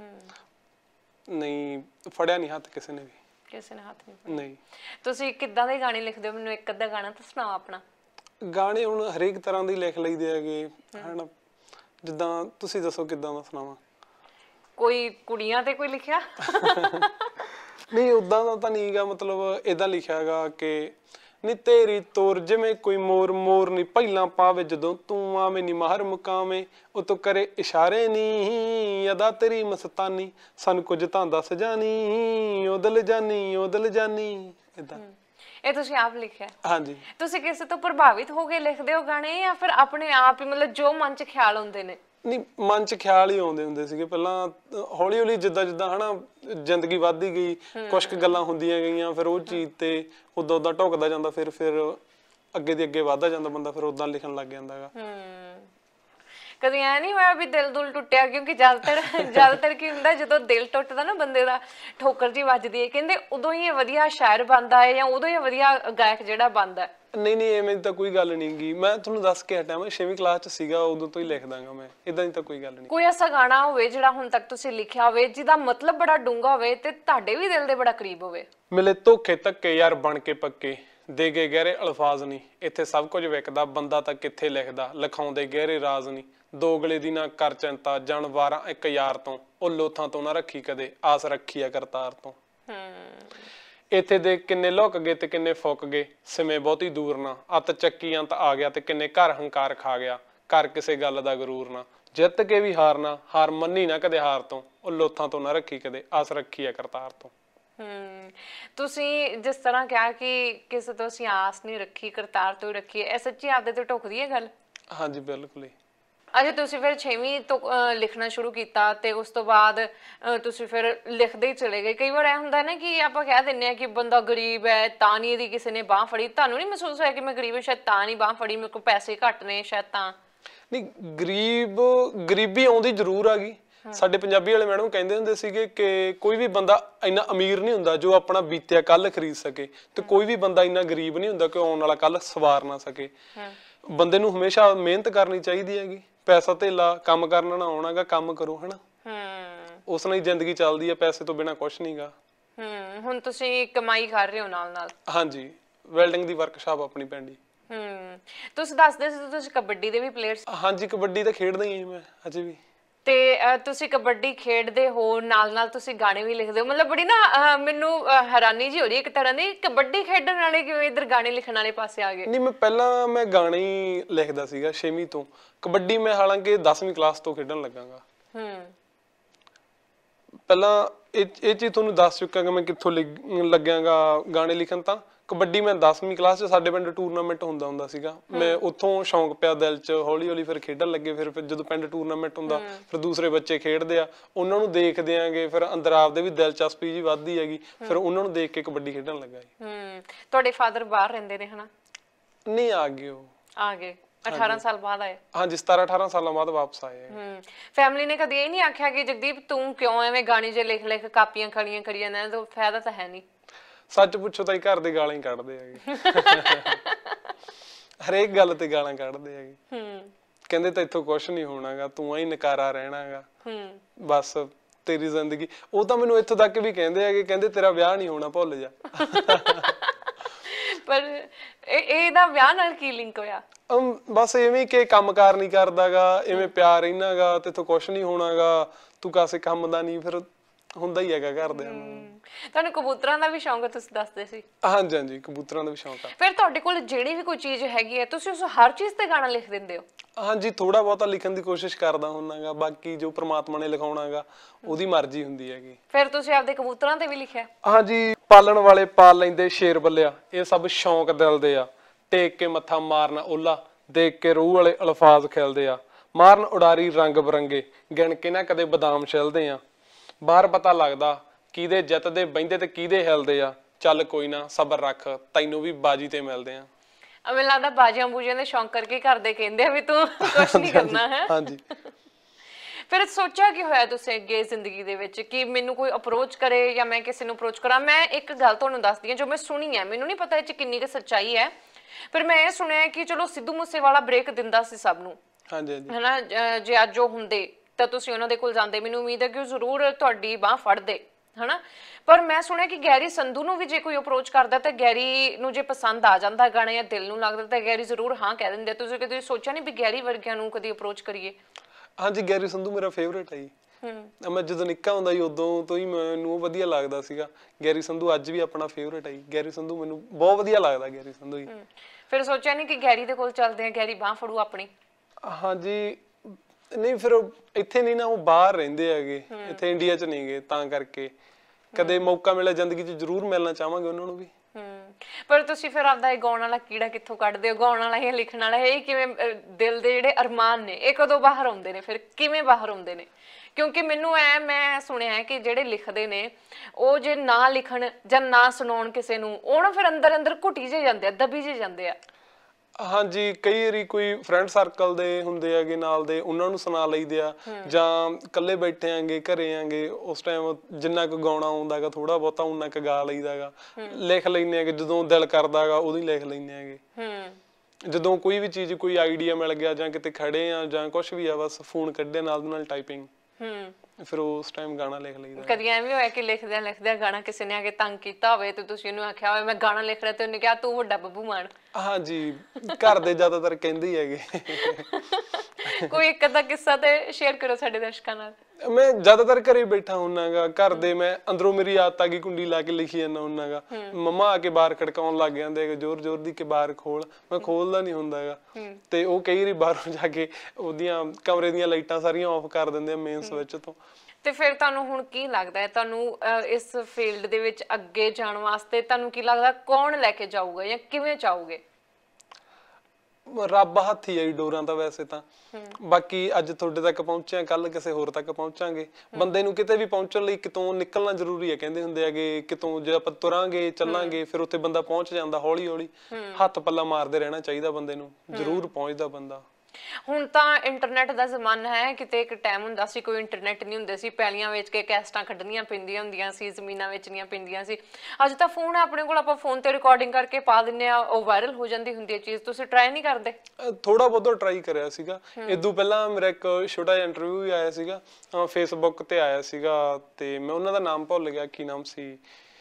ਨਹੀਂ ਫੜਿਆ ਨਹੀਂ ਹੱਥ ਕਿਸੇ ਨੇ ਵੀ, ਕਿਸੇ ਨੇ ਹੱਥ ਨਹੀਂ। ਨਹੀਂ। ਤੁਸੀਂ ਕਿੱਦਾਂ ਦੇ ਗਾਣੇ ਲਿਖਦੇ ਹੋ? ਮੈਨੂੰ ਇੱਕ ਅੱਧਾ ਗਾਣਾ ਤਾਂ ਸੁਣਾਓ ਆਪਣਾ। ਗਾਣੇ ਹੁਣ ਹਰੇਕ ਤਰ੍ਹਾਂ ਦੇ ਲਿਖ ਲਈਦੇ ਹੈਗੇ ਹਨਾ, ਜਿੱਦਾਂ ਤੁਸੀਂ ਦੱਸੋ ਕਿੱਦਾਂ ਦਾ ਸੁਣਾਵਾਂ? ਕੋਈ ਕੁੜੀਆਂ ਤੇ ਕੋਈ ਲਿਖਿਆ? ਨਹੀਂ ਉਦਾਂ ਦਾ ਤਾਂ ਨਹੀਂ ਗਾ, ਮਤਲਬ ਏਦਾਂ ਲਿਖਿਆ ਹੈਗਾ ਕਿ ਨੀ ਤੇਰੀ ਤੋਰ ਜਿਵੇਂ ਕੋਈ ਮੋਰ, ਮੋਰ ਨੀ ਪਹਿਲਾਂ ਪਾਵੇ ਜਦੋਂ ਤੂੰ ਆਵੇਂ, ਨੀ ਮਾਹਰ ਮੁਕਾਵੇਂ ਉਤੋਂ ਕਰੇ ਇਸ਼ਾਰੇ ਨੀ, ਅਦਾ ਤੇਰੀ ਮਸਤਾਨੀ ਸਾਨੂੰ ਕੁਝ ਤਾਂ ਦੱਸ ਜਾਨੀ, ਉਹ ਦਿਲ ਜਾਨੀ, ਉਹ ਦਿਲ ਜਾਨੀ। ਏਦਾਂ। ਇਹ ਤੁਸੀਂ ਆਪ ਲਿਖਿਆ? ਹਾਂਜੀ। ਤੁਸੀਂ ਕਿਸੇ ਤੋਂ ਪ੍ਰਭਾਵਿਤ ਹੋ ਕੇ ਲਿਖਦੇ ਹੋ ਗਾਣੇ ਜਾਂ ਫਿਰ ਆਪਣੇ ਆਪ ਹੀ ਮਤਲਬ ਜੋ ਮਨ 'ਚ ਖਿਆਲ ਆਉਂਦੇ ਨੇ? ਨਹੀਂ ਮਨ 'ਚ ਖਿਆਲ ਹੀ ਆਉਂਦੇ ਹੁੰਦੇ ਸੀਗੇ ਪਹਿਲਾਂ, ਹੌਲੀ ਹੌਲੀ ਜਿੱਦਾਂ ਜਿੱਦਾਂ ਹਨਾ ਜ਼ਿੰਦਗੀ ਵੱਧਦੀ ਗਈ, ਕੁਛ ਕੁ ਗੱਲਾਂ ਹੁੰਦੀਆਂ ਗਈਆਂ, ਫਿਰ ਉਹ ਚੀਜ਼ ਤੇ ਉਦਾਂ ਉਦਾਂ ਢੁੱਕਦਾ ਜਾਂਦਾ, ਫਿਰ ਅੱਗੇ ਦੀ ਅੱਗੇ ਵੱਧਦਾ ਜਾਂਦਾ ਬੰਦਾ, ਫਿਰ ਉਦਾਂ ਲਿਖਣ ਲੱਗ ਜਾਂਦਾ ਹੈਗਾ। ਕਦੀ ਐ ਨਹੀਂ ਹੋਇਆ ਵੀ ਦਿਲ ਦੁਲ ਟੁੱਟਿਆ? ਕਿਉਂਕਿ ਜ਼ਿਆਦਾਤਰ ਕੀ ਹੁੰਦਾ ਜਦੋਂ ਦਿਲ ਟੁੱਟਦਾ ਨਾ ਬੰਦੇ ਦਾ, ਠੋਕਰ ਜੀ ਵੱਜਦੀ ਹੈ, ਕਹਿੰਦੇ ਉਦੋਂ ਹੀ ਵਧੀਆ ਸ਼ਾਇਰ ਬਣਦਾ ਹੈ ਜਾਂ ਉਦੋਂ ਹੀ ਵਧੀਆ ਗਾਇਕ ਜਿਹੜਾ ਬਣਦਾ। ਨਹੀਂ ਨਹੀਂ ਐਵੇਂ ਦੀ ਤਾਂ ਕੋਈ ਗੱਲ ਨਹੀਂ ਗੀ, ਮੈਂ ਤੁਹਾਨੂੰ ਦੱਸ ਕੇ ਹਟਿਆ ਮੈਂ 6ਵੀਂ ਕਲਾਸ 'ਚ ਸੀਗਾ, ਉਦੋਂ ਤੋਂ ਹੀ ਲਿਖ ਦਾਂਗਾ ਮੈਂ, ਇਦਾਂ ਦੀ ਤਾਂ ਕੋਈ ਗੱਲ ਨਹੀਂ। ਕੋਈ ਐਸਾ ਗਾਣਾ ਹੋਵੇ ਜਿਹੜਾ ਹੁਣ ਤੱਕ ਤੁਸੀਂ ਲਿਖਿਆ ਹੋਵੇ ਜਿਹਦਾ ਮਤਲਬ ਬੜਾ ਡੂੰਘਾ ਹੋਵੇ ਤੇ ਤੁਹਾਡੇ ਵੀ ਦਿਲ ਦੇ ਬੜਾ ਕਰੀਬ ਹੋਵੇ? ਮਿਲੇ ਧੋਖੇ ਧੱਕੇ ਯਾਰ ਬਣ ਕੇ ਪੱਕੇ, ਦੇ ਗਏ ਗਹਿਰੇ ਅਲਫਾਜ਼ ਨਹੀਂ, ਇੱਥੇ ਸਭ ਕੁਝ ਵਿਕਦਾ ਬੰਦਾ ਤਾਂ ਕਿੱਥੇ ਲਿਖਦਾ, ਲਿਖਾਉਂਦੇ ਗਹਿਰੇ ਰਾਜ਼ ਨਹੀਂ। ਦੋਗਲੇ ਦੀ ਨਾ ਕਰ ਚਿੰਤਾ, ਜਣ ਵਾਰਾਂ ਇੱਕ ਯਾਰ ਤੋਂ, ਉਹ ਲੋਥਾਂ ਤੋਂ ਨਾ ਰੱਖੀ ਕਦੇ, ਆਸ ਰੱਖੀ ਆ ਕਰਤਾਰ ਤੋਂ। ਇੱਥੇ ਦੇ ਕਿੰਨੇ ਲੁਕ ਗਏ ਤੇ ਕਿੰਨੇ ਫੁੱਕ ਗਏ, ਸਿਵੇਂ ਬਹੁਤੀ ਦੂਰ ਨਾ, ਅੱਤ ਚੱਕੀ ਅੰਤ ਆ ਗਿਆ ਤੇ ਕਿੰਨੇ ਘਰ ਹੰਕਾਰ ਖਾ ਗਿਆ, ਕਰ ਕਿਸੇ ਗੱਲ ਦਾ ਗਰੂਰ ਨਾ, ਜਿੱਤ ਕੇ ਵੀ ਹਾਰਨਾ, ਹਾਰ ਮੰਨੀ ਨਾ ਕਦੇ ਹਾਰ ਤੋਂ, ਉਹ ਲੋਥਾਂ ਤੋਂ ਨਾ ਰੱਖੀ ਕਦੇ, ਆਸ ਰੱਖੀ ਆ ਕਰਤਾਰ ਤੋਂ। ਤੁਸੀਂ ਜਿਸ ਤਰ੍ਹਾਂ ਕਿਹਾ ਕਿ ਕਿਸੇ ਤੋਂ ਅਸੀਂ ਆਸ ਨਹੀਂ ਰੱਖੀ, ਕਰਤਾਰ ਤੋਂ ਹੀ ਰੱਖੀ, ਇਹ ਸੱਚੀ ਆਪਦੇ ਤੋਂ ਢੁੱਕਦੀ ਹੈ ਗੱਲ? ਹਾਂਜੀ ਬਿਲਕੁਲ ਹੀ। ਅੱਛਾ, ਤੁਸੀਂ ਫਿਰ 6ਵੀਂ ਤੋਂ ਲਿਖਣਾ ਸ਼ੁਰੂ ਕੀਤਾ ਤੇ ਉਸ ਤੋਂ ਬਾਅਦ ਤੁਸੀਂ ਫਿਰ ਲਿਖਦੇ ਹੀ ਚਲੇ ਗਏ। ਕਈ ਵਾਰ ਇਹ ਹੁੰਦਾ ਨਾ ਕਿ ਆਪਾਂ ਕਹਿ ਦਿੰਦੇ ਆ ਕਿ ਬੰਦਾ ਗਰੀਬ ਹੈ ਤਾਂ ਨਹੀਂ ਇਹਦੀ ਕਿਸੇ ਨੇ ਬਾਂਹ ਫੜੀ, ਤੁਹਾਨੂੰ ਨਹੀਂ ਮਹਿਸੂਸ ਹੋਇਆ ਕਿ ਮੈਂ ਗਰੀਬ ਹਾਂ ਸ਼ਾਇਦ ਤਾਂ ਨਹੀਂ ਬਾਂਹ ਫੜੀ, ਮੇਰੇ ਕੋਲ ਪੈਸੇ ਘੱਟ ਨੇ ਸ਼ਾਇਦ ਤਾਂ? ਨਹੀਂ ਗਰੀਬੀ ਆਉਂਦੀ ਜ਼ਰੂਰ ਆ ਗਈ। ਸਾਡੇ ਪੰਜਾਬੀ ਵਾਲੇ ਮੈਡਮ ਕਹਿੰਦੇ ਹੁੰਦੇ ਸੀਗੇ ਕਿ ਕੋਈ ਵੀ ਬੰਦਾ ਇੰਨਾ ਅਮੀਰ ਨਹੀਂ ਹੁੰਦਾ ਜੋ ਆਪਣਾ ਬੀਤਿਆ ਕੱਲ ਖਰੀਦ ਸਕੇ, ਤੇ ਕੋਈ ਵੀ ਬੰਦਾ ਇੰਨਾ ਗਰੀਬ ਨਹੀਂ ਹੁੰਦਾ ਕਿ ਆਉਣ ਵਾਲਾ ਕੱਲ ਸਵਾਰ ਨਾ ਸਕੇ। ਬੰਦੇ ਨੂੰ ਹਮੇਸ਼ਾ ਮਿਹਨਤ ਕਰਨੀ ਚਾਹੀਦੀ ਹੈਗੀ, ਪੈਸਾ ਧੇਲਾ ਕੰਮ ਕਰਨਾ ਨਾ ਆਉਣਾਗਾ, ਕੰਮ ਕਰੋ ਹਨਾ, ਉਸ ਨਾਲ ਹੀ ਜ਼ਿੰਦਗੀ ਚੱਲਦੀ ਹੈ, ਪੈਸੇ ਤੋਂ ਬਿਨਾਂ ਕੁਛ ਨਹੀਂਗਾ। ਹੁਣ ਤੁਸੀਂ ਕਮਾਈ ਕਰ ਰਹੇ ਹੋ ਨਾਲ ਨਾਲ? ਹਾਂਜੀ, ਵੈਲਡਿੰਗ ਦੀ ਵਰਕਸ਼ਾਪ ਆਪਣੀ ਪੈਂਦੀ। ਤੁਸੀਂ ਦੱਸਦੇ ਸੀ ਤੁਸੀਂ ਕਬੱਡੀ ਦੇ ਵੀ ਪਲੇਅਰ? ਹਾਂਜੀ ਕਬੱਡੀ ਤਾਂ ਖੇਡਦਾ ਹੀ ਹਾਂ ਮੈਂ ਅਜੇ ਵੀ। ਤੇ ਤੁਸੀਂ ਕਬੱਡੀ ਖੇਡਦੇ ਹੋ ਨਾਲ ਨਾਲ ਤੁਸੀਂ ਗਾਣੇ ਵੀ ਲਿਖਦੇ ਹੋ, ਮਤਲਬ ਬੜੀ ਨਾ ਮੈਨੂੰ ਹੈਰਾਨੀ ਜੀ ਹੋ ਰਹੀ ਹੈ ਇੱਕ ਤਰ੍ਹਾਂ ਦੀ, ਕਬੱਡੀ ਖੇਡਣ ਵਾਲੇ ਕਿਵੇਂ ਇੱਧਰ ਗਾਣੇ ਲਿਖਣ ਵਾਲੇ ਪਾਸੇ ਆ ਗਏ? ਨਹੀਂ ਮੈਂ ਪਹਿਲਾਂ ਮੈਂ ਗਾਣੇ ਹੀ ਲਿਖਦਾ ਸੀਗਾ 6ਵੀਂ ਤੋਂ, ਕਬੱਡੀ ਮੈਂ ਹਾਲਾਂਕਿ 10ਵੀਂ ਕਲਾਸ ਤੋਂ ਖੇਡਣ ਲੱਗਾਂਗਾ। ਪਹਿਲਾਂ ਇਹ ਚੀਜ਼ ਤੁਹਾਨੂੰ ਦੱਸ ਚੁੱਕਾ ਕਿ ਮੈਂ ਕਿੱਥੋਂ ਲੱਗਿਆਗਾ ਗਾਣੇ ਲਿਖਣ। ਤਾਂ ਕਬੱਡੀ ਮੈਂ 10ਵੀਂ ਕਲਾਸ 'ਚ ਸਾਡੇ ਪਿੰਡ ਟੂਰਨਾਮੈਂਟ ਹੁੰਦਾ ਸੀਗਾ, ਮੈਂ ਉੱਥੋਂ ਸ਼ੌਂਕ ਪਿਆ ਦਿਲ 'ਚ, ਹੌਲੀ ਹੌਲੀ ਫਿਰ ਖੇਡਣ ਲੱਗੇ। ਫਿਰ ਜਦੋਂ ਪਿੰਡ ਟੂਰਨਾਮੈਂਟ ਹੁੰਦਾ ਫਿਰ ਦੂਸਰੇ ਬੱਚੇ ਖੇਡਦੇ ਆ, ਉਹਨਾਂ ਨੂੰ ਦੇਖਦੇ ਆਂਗੇ, ਫਿਰ ਅੰਦਰ ਆਪਦੇ ਵੀ ਦਿਲਚਸਪੀ ਜੀ ਵੱਧਦੀ ਹੈਗੀ, ਫਿਰ ਉਹਨਾਂ ਨੂੰ ਦੇਖ ਕੇ ਕਬੱਡੀ ਖੇਡਣ ਲੱਗਾ ਜੀ। ਤੁਹਾਡੇ ਫਾਦਰ ਬਾਹਰ ਰਹਿੰਦੇ ਨੇ ਹਨਾ? ਨਹੀਂ ਆ ਗਏ, ਉਹ ਆ ਗਏ 18 ਸਾਲ ਬਾਅਦ ਆਏ? ਹਾਂਜੀ 17-18 ਸਾਲਾਂ ਬਾਅਦ ਵਾਪਸ ਆਏ। ਫੈਮਿਲੀ ਨੇ ਕਦੇ ਇਹ ਨਹੀਂ ਆਖਿਆ ਕਿ ਜਗਦੀਪ ਤੂੰ ਕਿਉਂ ਐਵੇਂ ਗਾਣੇ ਜੇ ਲਿਖ ਲਿਖ ਕਾਪੀਆਂ ਖੜੀਆਂ ਕਰੀਆਂ ਨੇ, ਤਾਂ ਫਾਇਦਾ ਤਾਂ ਹੈ ਨਹੀਂ? ਸੱਚ ਪੁੱਛੋ ਤਾਂ ਘਰ ਦੇ ਗਾਲਾਂ ਹੀ ਕੱਢਦੇ ਹੈਗੇ, ਹਰੇਕ ਗੱਲ ਤੇ ਗਾਲਾਂ ਕੱਢਦੇ ਹੈਗੇ। ਕਹਿੰਦੇ ਤਾਂ ਇੱਥੋਂ ਕੁਛ ਨਹੀਂ ਹੋਣਾਗਾ, ਤੂੰ ਹੀ ਨਕਾਰਾ ਰਹਿਣਾਗਾ, ਬਸ ਤੇਰੀ ਜ਼ਿੰਦਗੀ। ਉਹ ਤਾਂ ਮੈਨੂੰ ਇੱਥੋਂ ਤੱਕ ਵੀ ਕਹਿੰਦੇ ਹੈਗੇ, ਕਹਿੰਦੇ ਤੇਰਾ ਵਿਆਹ ਨਹੀਂ ਹੋਣਾ, ਭੁੱਲ ਜਾ। ਪਰ ਇਹਦਾ ਵਿਆਹ ਨਾਲ ਕੀ ਲਿੰਕ ਹੋਇਆ? ਬਸ ਐਵੇਂ ਕਿ ਕੰਮਕਾਰ ਨਹੀਂ ਕਰਦਾਗਾ, ਐਵੇਂ ਪਿਆਰ ਰਹਿਣਾਗਾ ਤੇ ਇੱਥੋਂ ਕੁਛ ਨਹੀਂ ਹੋਣਾਗਾ, ਤੂੰ ਕਾਸੇ ਕੰਮ ਦਾ ਨਹੀਂ, ਫਿਰ ਹੁੰਦਾ ਹੀ ਹੈਗਾ ਘਰਦਿਆਂ ਨੂੰ। ਤੁਹਾਨੂੰ ਕਬੂਤਰਾਂ ਦਾ ਵੀ ਸ਼ੌਂਕ ਹੈ ਤੁਸੀਂ ਦੱਸਦੇ ਸੀ। ਹਾਂਜੀ ਹਾਂਜੀ, ਕਬੂਤਰਾਂ ਦਾ ਵੀ ਸ਼ੌਂਕ ਆ। ਫਿਰ ਤੁਹਾਡੇ ਕੋਲ ਜਿਹੜੀ ਵੀ ਕੋਈ ਚੀਜ਼ ਹੈਗੀ ਹੈ ਤੁਸੀਂ ਉਸ ਹਰ ਚੀਜ਼ ਤੇ ਗਾਣਾ ਲਿਖ ਦਿੰਦੇ ਹੋ? ਹਾਂਜੀ, ਥੋੜਾ ਬਹੁਤਾ ਲਿਖਣ ਦੀ ਕੋਸ਼ਿਸ਼ ਕਰਦਾ ਹੁੰਨਾਗਾ, ਬਾਕੀ ਜੋ ਪ੍ਰਮਾਤਮਾ ਨੇ ਲਿਖਾਉਣਾਗਾ ਉਹਦੀ ਮਰਜ਼ੀ ਹੁੰਦੀ ਹੈਗੀ। ਫਿਰ ਤੁਸੀਂ ਆਪਦੇ ਕਬੂਤਰਾਂ ਤੇ ਵੀ ਲਿਖਿਆ? ਹਾਂਜੀ, ਪਾਲਣ ਵਾਲੇ ਪਾਲ ਲੈਂਦੇ ਸ਼ੇਰ ਬੱਲਿਆ, ਇਹ ਸਭ ਸ਼ੌਂਕ ਦਿਲ ਦੇ ਆ। ਟੇਕ ਕੇ ਮੱਥਾ ਮਾਰਨ ਓਲਾ, ਦੇਖ ਕੇ ਰੂਹ ਵਾਲੇ ਅਲਫਾਜ਼ ਖਿਲਦੇ ਆ। ਮਾਰਨ ਉਡਾਰੀ ਰੰਗ ਬਰੰਗੇ, ਗਿਣ ਕੇ ਨਾ ਕਦੇ ਬਦਾਮ ਛਿਲਦੇ ਆ। ਬਾਹਰ ਪਤਾ ਲੱਗਦਾ ਕਿਹਦੇ ਜਿੱਤਦੇ ਬਹਿੰਦੇ ਤੇ ਕਿਹਦੇ ਹਿਲਦੇ ਆ। ਚੱਲ ਕੋਈ ਨਾ ਸਬਰ ਰੱਖ, ਤੈਨੂੰ ਵੀ ਬਾਜੀ ਤੇ ਮਿਲਦੇ ਆ। ਮੈਨੂੰ ਲੱਗਦਾ ਬਾਜੀਆਂ ਬੂਜੀਆਂ ਦੇ ਸ਼ੌਂਕ ਕਰਕੇ ਘਰ ਦੇ ਕਹਿੰਦੇ ਆ ਵੀ ਤੂੰ ਕੁਛ ਨਹੀਂ ਕਰਨਾ ਹੈ। ਹਾਂਜੀ। ਫਿਰ ਸੋਚਿਆ ਕੀ ਹੋਇਆ ਤੁਸੀਂ ਅੱਗੇ ਜ਼ਿੰਦਗੀ ਦੇ ਵਿੱਚ ਕਿ ਮੈਨੂੰ ਕੋਈ ਅਪਰੋਚ ਕਰੇ ਜਾਂ ਮੈਂ ਕਿਸੇ ਨੂੰ ਅਪਰੋਚ ਕਰਾਂ? ਮੈਂ ਇੱਕ ਗੱਲ ਤੁਹਾਨੂੰ ਦੱਸਦੀ ਹਾਂ ਜੋ ਮੈਂ ਸੁਣੀ ਹੈ, ਮੈਨੂੰ ਨਹੀਂ ਪਤਾ ਇਹ 'ਚ ਕਿੰਨੀ ਕੁ ਸੱਚਾਈ ਹੈ, ਪਰ ਮੈਂ ਇਹ ਸੁਣਿਆ ਕਿ ਚਲੋ ਸਿੱਧੂ ਮੂਸੇਵਾਲਾ ਬ੍ਰੇਕ ਦਿੰਦਾ ਸੀ ਸਭ ਨੂੰ, ਹਾਂਜੀ ਹਾਂਜੀ ਹਨਾ, ਜੇ ਅੱਜ ਉਹ ਹੁੰਦੇ ਤਾਂ ਤੁਸੀਂ ਉਹਨਾਂ ਦੇ ਕੋਲ ਜਾਂਦੇ, ਮੈਨੂੰ ਉਮੀਦ ਹੈ ਕਿ ਉਹ ਜ਼ਰੂਰ ਤੁਹਾਡੀ ਬਾਂਹ ਫੜਦੇ, ਹਨਾ। ਪਰ ਮੈਂ ਸੁਣਿਆ ਕਿ ਗੈਰੀ ਸੰਧੂ ਨੂੰ ਵੀ ਜੇ ਕੋਈ ਅਪਰੋਚ ਕਰਦਾ ਤਾਂ ਗੈਰੀ ਨੂੰ ਜੇ ਪਸੰਦ ਆ ਜਾਂਦਾ ਗਾਣਾ ਜਾਂ ਦਿਲ ਨੂੰ ਲੱਗਦਾ ਤਾਂ ਗੈਰੀ ਜ਼ਰੂਰ ਹਾਂ ਕਹਿ ਦਿੰਦੇ। ਤੁਸੀਂ ਕਦੇ ਸੋਚਿਆ ਨਹੀਂ ਵੀ ਗੈਰੀ ਵਰਗਿਆਂ ਨੂੰ ਕਦੀ ਅਪਰੋਚ ਕਰੀਏ? ਹਾਂਜੀ, ਗੈਰੀ ਸੰਧੂ ਮੇਰਾ ਫੇਵਰੇਟ ਹੈ ਜੀ। ਮੈਂ ਜਦੋਂ ਨਿੱਕਾ ਹੁੰਦਾ ਸੀ ਉਦੋਂ ਤੋਂ ਹੀ ਮੈਨੂੰ ਉਹ ਵਧੀਆ ਲੱਗਦਾ ਸੀਗਾ। ਗੈਰੀ ਸੰਧੂ ਅੱਜ ਵੀ ਆਪਣਾ ਫੇਵਰੇਟ ਹੈ ਜੀ। ਗੈਰੀ ਸੰਧੂ ਮੈਨੂੰ ਬਹੁਤ ਵਧੀਆ ਲੱਗਦਾ, ਗੈਰੀ ਸੰਧੂ ਜੀ। ਫਿਰ ਸੋਚਿਆ ਨਹੀਂ ਕਿ ਗੈਰੀ ਦੇ ਕੋਲ ਚੱਲਦੇ ਆ, ਗੈਰੀ ਬਾਂਹ ਫੜੂ ਆਪਣੀ? ਹਾਂਜੀ, ਨਹੀਂ ਫਿਰ ਇੱਥੇ ਨਹੀਂ ਨਾ, ਉਹ ਬਾਹਰ ਰਹਿੰਦੇ ਹੈਗੇ, ਇੱਥੇ ਇੰਡੀਆ 'ਚ ਨਹੀਂ ਗਏ, ਤਾਂ ਕਰਕੇ ਕਦੇ ਮੌਕਾ ਮਿਲਿਆ ਜ਼ਿੰਦਗੀ 'ਚ ਜ਼ਰੂਰ ਮਿਲਣਾ ਚਾਹਾਂਗੇ ਉਹਨਾਂ ਨੂੰ ਵੀ। ਪਰ ਤੁਸੀਂ ਫਿਰ ਆਪਦਾ ਇਹ ਗਾਉਣ ਵਾਲਾ ਕੀੜਾ ਕਿੱਥੋਂ ਕੱਢਦੇ ਹੋ? ਗਾਉਣ ਵਾਲਾ ਜਾਂ ਲਿਖਣ ਵਾਲਾ, ਇਹ ਕਿਵੇਂ ਦਿਲ ਦੇ ਜਿਹੜੇ ਅਰਮਾਨ ਨੇ ਇਹ ਕਦੋਂ ਬਾਹਰ ਆਉਂਦੇ ਨੇ? ਫਿਰ ਕਿਵੇਂ ਬਾਹਰ ਆਉਂਦੇ ਨੇ? ਕਿਉਂਕਿ ਮੈਨੂੰ ਮੈਂ ਸੁਣਿਆ ਹੈ ਕਿ ਜਿਹੜੇ ਲਿਖਦੇ ਨੇ ਉਹ ਜੇ ਨਾ ਲਿਖਣ ਜਾਂ ਨਾ ਸੁਣਾਉਣ ਕਿਸੇ ਨੂੰ, ਉਹ ਨਾ ਫਿਰ ਅੰਦਰ ਅੰਦਰ ਘੁੱਟੀ ਜੇ ਜਾਂਦੇ ਆ, ਦਬੀ ਜੇ ਜਾਂਦੇ ਆ। ਹਾਂਜੀ, ਕਈ ਵਾਰੀ ਕੋਈ ਫਰੈਂਡ ਸਰਕਲ ਦੇ ਹੁੰਦੇ ਹੈਗੇ ਨਾਲ ਦੇ, ਉਹਨਾਂ ਨੂੰ ਸੁਣਾ ਲਈਦੇ ਆ, ਜਾਂ ਇਕੱਲੇ ਬੈਠੇ ਆਂਗੇ ਘਰੇ ਆਂਗੇ, ਉਸ ਟਾਈਮ ਜਿੰਨਾ ਕੁ ਗਾਉਣਾ ਆਉਂਦਾ ਗਾ ਥੋੜਾ ਬਹੁਤਾ ਉਨਾ ਕੁ ਗਾ ਲਈਦਾ ਗਾ, ਲਿਖ ਲੈਂਦੇ ਹੈਗੇ ਜਦੋਂ ਦਿਲ ਕਰਦਾ ਗਾ ਉਦੋਂ ਹੀ ਲਿਖ ਲੈਂਦੇ ਹੈਗੇ। ਜਦੋਂ ਕੋਈ ਵੀ ਚੀਜ਼, ਕੋਈ ਆਈਡੀਆ ਮਿਲ ਗਿਆ ਜਾਂ ਕਿਤੇ ਖੜੇ ਆ ਜਾਂ ਕੁਛ ਵੀ ਆ, ਬਸ ਫੋਨ ਕੱਢਿਆ ਨਾਲ ਦੀ ਨਾਲ ਟਾਈਪਿੰਗ, ਫਿਰ ਉਸ ਟਾਈਮ ਗਾਣਾ ਲਿਖ ਲਈਦਾ। ਕਦੀ ਐਵੇਂ ਹੋਇਆ ਕਿ ਲਿਖਦਿਆਂ ਗਾਣਾ ਕਿਸੇ ਨੇ ਆ ਕੇ ਤੰਗ ਕੀਤਾ ਹੋਵੇ ਤੇ ਤੁਸੀਂ ਉਹਨੂੰ ਆਖਿਆ ਹੋਵੇ ਮੈਂ ਗਾਣਾ ਲਿਖ ਰਿਹਾ ਤੇ ਉਹਨੇ ਕਿਹਾ ਤੂੰ ਵੱਡਾ ਬੱਬੂ ਮਾਨ? ਹਾਂਜੀ, ਘਰ ਦੇ ਜ਼ਿਆਦਾਤਰ ਕਹਿੰਦੇ ਹੀ ਹੈਗੇ। ਕੋਈ ਇੱਕ ਅੱਧਾ ਕਿੱਸਾ ਤੇ ਸ਼ੇਅਰ ਕਰੋ ਸਾਡੇ ਦਰਸ਼ਕਾਂ ਨਾਲ। ਮੈਂ ਜ਼ਿਆਦਾਤਰ ਘਰੇ ਬੈਠਾ ਹੁੰਨਾਗਾ, ਘਰ ਦੇ ਮੈਂ ਅੰਦਰੋਂ ਮੇਰੀ ਆਦਤ ਆ ਗਈ ਕੁੰਡੀ ਲਾ ਕੇ ਲਿਖੀ ਜਾਂਦਾ ਹੁੰਨਾਗਾ। ਮੰਮਾ ਆ ਕੇ ਬਾਹਰ ਖੜਕਾਉਣ ਲੱਗ ਜਾਂਦੇ ਹੈਗੇ ਜ਼ੋਰ ਜ਼ੋਰ ਦੀ ਕਿ ਬਾਹਰ ਖੋਲ, ਮੈਂ ਖੋਲਦਾ ਨਹੀਂ ਹੁੰਦਾ ਹੈਗਾ, ਤੇ ਉਹ ਕਈ ਵਾਰੀ ਬਾਹਰੋਂ ਜਾ ਕੇ ਉਹਦੀਆਂ ਕਮਰੇ ਦੀਆਂ ਲਾਈਟਾਂ ਸਾਰੀਆਂ ਆਫ ਕਰ ਦਿੰਦੇ ਆ ਮੇਨ ਸਵਿਚ ਤੋਂ। ਤੇ ਫਿਰ ਤੁਹਾਨੂੰ ਹੁਣ ਕੀ ਲੱਗਦਾ ਹੈ, ਤੁਹਾਨੂੰ ਇਸ ਫੀਲਡ ਦੇ ਵਿੱਚ ਅੱਗੇ ਜਾਣ ਵਾਸਤੇ ਤੁਹਾਨੂੰ ਕੀ ਲੱਗਦਾ ਕੌਣ ਲੈ ਕੇ ਜਾਊਗਾ ਜਾਂ ਕਿਵੇਂ ਚਾਹੋਗੇ? ਰੱਬ ਹੱਥ ਹੀ ਆਈ ਡੋਰਾਂ ਤਾਂ ਵੈਸੇ ਤਾਂ, ਬਾਕੀ ਅੱਜ ਤੁਹਾਡੇ ਤੱਕ ਪਹੁੰਚਿਆ, ਕੱਲ ਕਿਸੇ ਹੋਰ ਤੱਕ ਪਹੁੰਚਾਂਗੇ। ਬੰਦੇ ਨੂੰ ਕਿਤੇ ਵੀ ਪਹੁੰਚਣ ਲਈ ਕਿਤੋਂ ਨਿਕਲਣਾ ਜ਼ਰੂਰੀ ਹੈ, ਕਹਿੰਦੇ ਹੁੰਦੇ ਹੈਗੇ, ਕਿਤੋਂ ਜੇ ਆਪਾਂ ਤੁਰਾਂਗੇ ਚੱਲਾਂਗੇ ਫਿਰ ਉੱਥੇ ਬੰਦਾ ਪਹੁੰਚ ਜਾਂਦਾ ਹੌਲੀ ਹੌਲੀ। ਹੱਥ ਪੱਲਾ ਮਾਰਦੇ ਰਹਿਣਾ ਚਾਹੀਦਾ ਬੰਦੇ ਨੂੰ, ਜ਼ਰੂਰ ਪਹੁੰਚਦਾ ਬੰਦਾ। ਹੁਣ ਤਾਂ ਇੰਟਰਨੈਟ ਦਾ ਜ਼ਮਾਨਾ ਹੈ, ਕਿਤੇ ਇੱਕ ਟਾਈਮ ਹੁੰਦਾ ਸੀ ਕੋਈ ਇੰਟਰਨੈਟ ਨਹੀਂ ਹੁੰਦੇ ਸੀ, ਪੈਲੀਆਂ ਵੇਚ ਕੇ ਕੈਸਟਾਂ ਕੱਢਣੀਆਂ ਪੈਂਦੀਆਂ ਹੁੰਦੀਆਂ ਸੀ, ਜ਼ਮੀਨਾਂ ਵੇਚਣੀਆਂ ਪੈਂਦੀਆਂ ਸੀ। ਅੱਜ ਤਾਂ ਫੋਨ ਹੈ ਆਪਣੇ ਕੋਲ, ਆਪਾਂ ਫੋਨ ਤੇ ਰਿਕਾਰਡਿੰਗ ਕਰਕੇ ਪਾ ਦਿੰਦੇ ਆ, ਉਹ ਵਾਇਰਲ ਹੋ ਜਾਂਦੀ ਹੁੰਦੀ ਹੈ ਚੀਜ਼। ਤੁਸੀਂ ਟਰਾਈ ਨਹੀਂ ਕਰਦੇ? ਥੋੜਾ ਬਹੁਤਾ ਟਰਾਈ ਕਰਿਆ ਸੀਗਾ। ਇਦੋਂ ਪਹਿਲਾਂ ਮੇਰਾ ਇੱਕ ਛੋਟਾ ਜਿਹਾ ਇੰਟਰਵਿਊ ਵੀ ਆਇਆ ਸੀਗਾ, ਫੇਸਬੁੱਕ ਤੇ ਆਇਆ ਸੀਗਾ, ਤੇ ਮੈਂ ਉਹਨਾਂ ਦਾ ਨਾਮ ਭੁੱਲ ਗਿਆ, ਕੀ ਨਾਮ ਸੀ,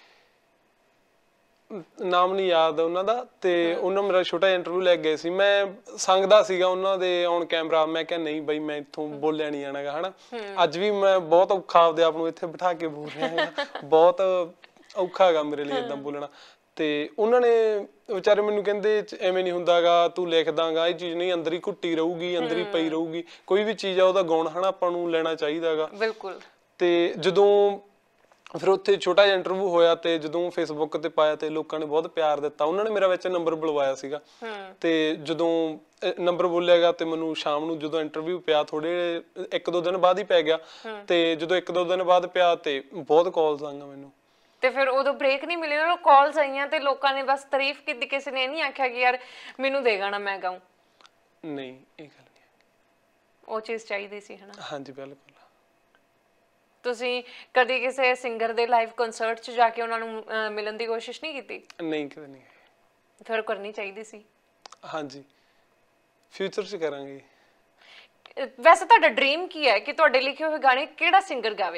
ਨਾਮ ਨਹੀਂ ਯਾਦ ਉਹਨਾਂ ਦਾ, ਤੇ ਉਹਨਾਂ ਮੇਰਾ ਛੋਟਾ ਜਿਹਾ ਇੰਟਰਵਿਊ ਲੈ ਗਏ ਸੀ। ਮੈਂ ਸੰਗਦਾ ਸੀਗਾ ਉਹਨਾਂ ਦੇ ਔਨ ਕੈਮਰਾ, ਮੈਂ ਕਿਹਾ ਨਹੀਂ ਬਈ ਮੈਂ ਇੱਥੋਂ ਬੋਲਿਆ ਨਹੀਂ ਜਾਣਾਗਾ, ਹਨਾ। ਅੱਜ ਵੀ ਮੈਂ ਬਹੁਤ ਔਖਾ ਆਪਦੇ ਆਪ ਨੂੰ ਇੱਥੇ ਬਿਠਾ ਕੇ ਬੋਲ ਰਿਹਾ ਹੈਗਾ, ਬਹੁਤ ਔਖਾ ਹੈਗਾ ਮੇਰੇ ਲਈ ਏਦਾਂ ਬੋਲਣਾ। ਤੇ ਉਹਨਾਂ ਨੇ ਵਿਚਾਰੇ ਮੈਨੂੰ ਕਹਿੰਦੇ ਐਵੇਂ ਨਹੀਂ ਹੁੰਦਾਗਾ, ਤੂੰ ਲਿਖਦਾਗਾ, ਇਹ ਚੀਜ਼ ਨਹੀਂ ਅੰਦਰ ਹੀ ਘੁੱਟੀ ਰਹੂਗੀ, ਅੰਦਰ ਹੀ ਪਈ ਰਹੂਗੀ, ਕੋਈ ਵੀ ਚੀਜ਼ ਆ ਉਹਦਾ ਗੁਣ ਹਨਾ ਆਪਾਂ ਨੂੰ ਲੈਣਾ ਚਾਹੀਦਾ ਹੈਗਾ। ਬਿਲਕੁਲ। ਤੇ ਜਦੋਂ ਫਿਰ ਉੱਥੇ ਛੋਟਾ ਜਿਹਾ ਇੰਟਰਵਿਊ ਹੋਇਆ ਤੇ ਜਦੋਂ ਫੇਸਬੁੱਕ ਤੇ ਪਾਇਆ ਤੇ ਲੋਕਾਂ ਨੇ ਬਹੁਤ ਪਿਆਰ ਦਿੱਤਾ। ਉਹਨਾਂ ਨੇ ਮੇਰਾ ਵਿੱਚ ਨੰਬਰ ਬੁਲਵਾਇਆ ਸੀਗਾ, ਤੇ ਜਦੋਂ ਨੰਬਰ ਬੋਲਿਆਗਾ ਤੇ ਮੈਨੂੰ ਸ਼ਾਮ ਨੂੰ ਜਦੋਂ ਇੰਟਰਵਿਊ ਪਿਆ, ਥੋੜੇ ਇੱਕ ਦੋ ਦਿਨ ਬਾਅਦ ਹੀ ਪੈ ਗਿਆ, ਤੇ ਜਦੋਂ ਇੱਕ ਦੋ ਦਿਨ ਬਾਅਦ ਪਿਆ ਤੇ ਬਹੁਤ ਕਾਲਸ ਆਈਆਂ ਮੈਨੂੰ। ਤੇ ਫਿਰ ਉਦੋਂ ਬ੍ਰੇਕ ਨਹੀਂ ਮਿਲੀ, ਉਹਨਾਂ ਨੂੰ ਕਾਲਸ ਆਈਆਂ ਤੇ ਲੋਕਾਂ ਨੇ ਬਸ ਤਾਰੀਫ ਕੀਤੀ, ਕਿਸੇ ਨੇ ਇਹ ਨਹੀਂ ਆਖਿਆ ਕਿ ਯਾਰ ਮੈਨੂੰ ਦੇ ਗਾਣਾ ਮੈਂ ਗਾਉਂ? ਨਹੀਂ, ਇਹ ਗੱਲ ਨਹੀਂ, ਉਹ ਚੀਜ਼ ਚਾਹੀਦੀ ਸੀ, ਹਨਾ? ਹਾਂਜੀ ਬਿਲਕੁਲ। ਤੁਸੀਂ ਕਦੀ ਕਿਸੇ ਸਿੰਗਰ ਦੇ ਲਾਈਵ ਕਨਸਰਟ 'ਚ ਜਾ ਕੇ ਉਹਨਾਂ ਨੂੰ ਮਿਲਣ ਦੀ ਕੋਸ਼ਿਸ਼ ਨਹੀਂ ਕੀਤੀ? ਨਹੀਂ, ਕਦੇ ਨਹੀਂ। ਫਿਰ ਕਰਨੀ ਚਾਹੀਦੀ ਸੀ। ਹਾਂਜੀ, ਫਿਊਚਰ 'ਚ ਕਰਾਂਗੇ। ਵੈਸੇ ਤੁਹਾਡਾ ਡ੍ਰੀਮ ਕੀ ਹੈ ਕਿ ਤੁਹਾਡੇ ਲਿਖੇ ਹੋਏ ਗਾਣੇ ਕਿਹੜਾ ਸਿੰਗਰ ਗਾਵੇ?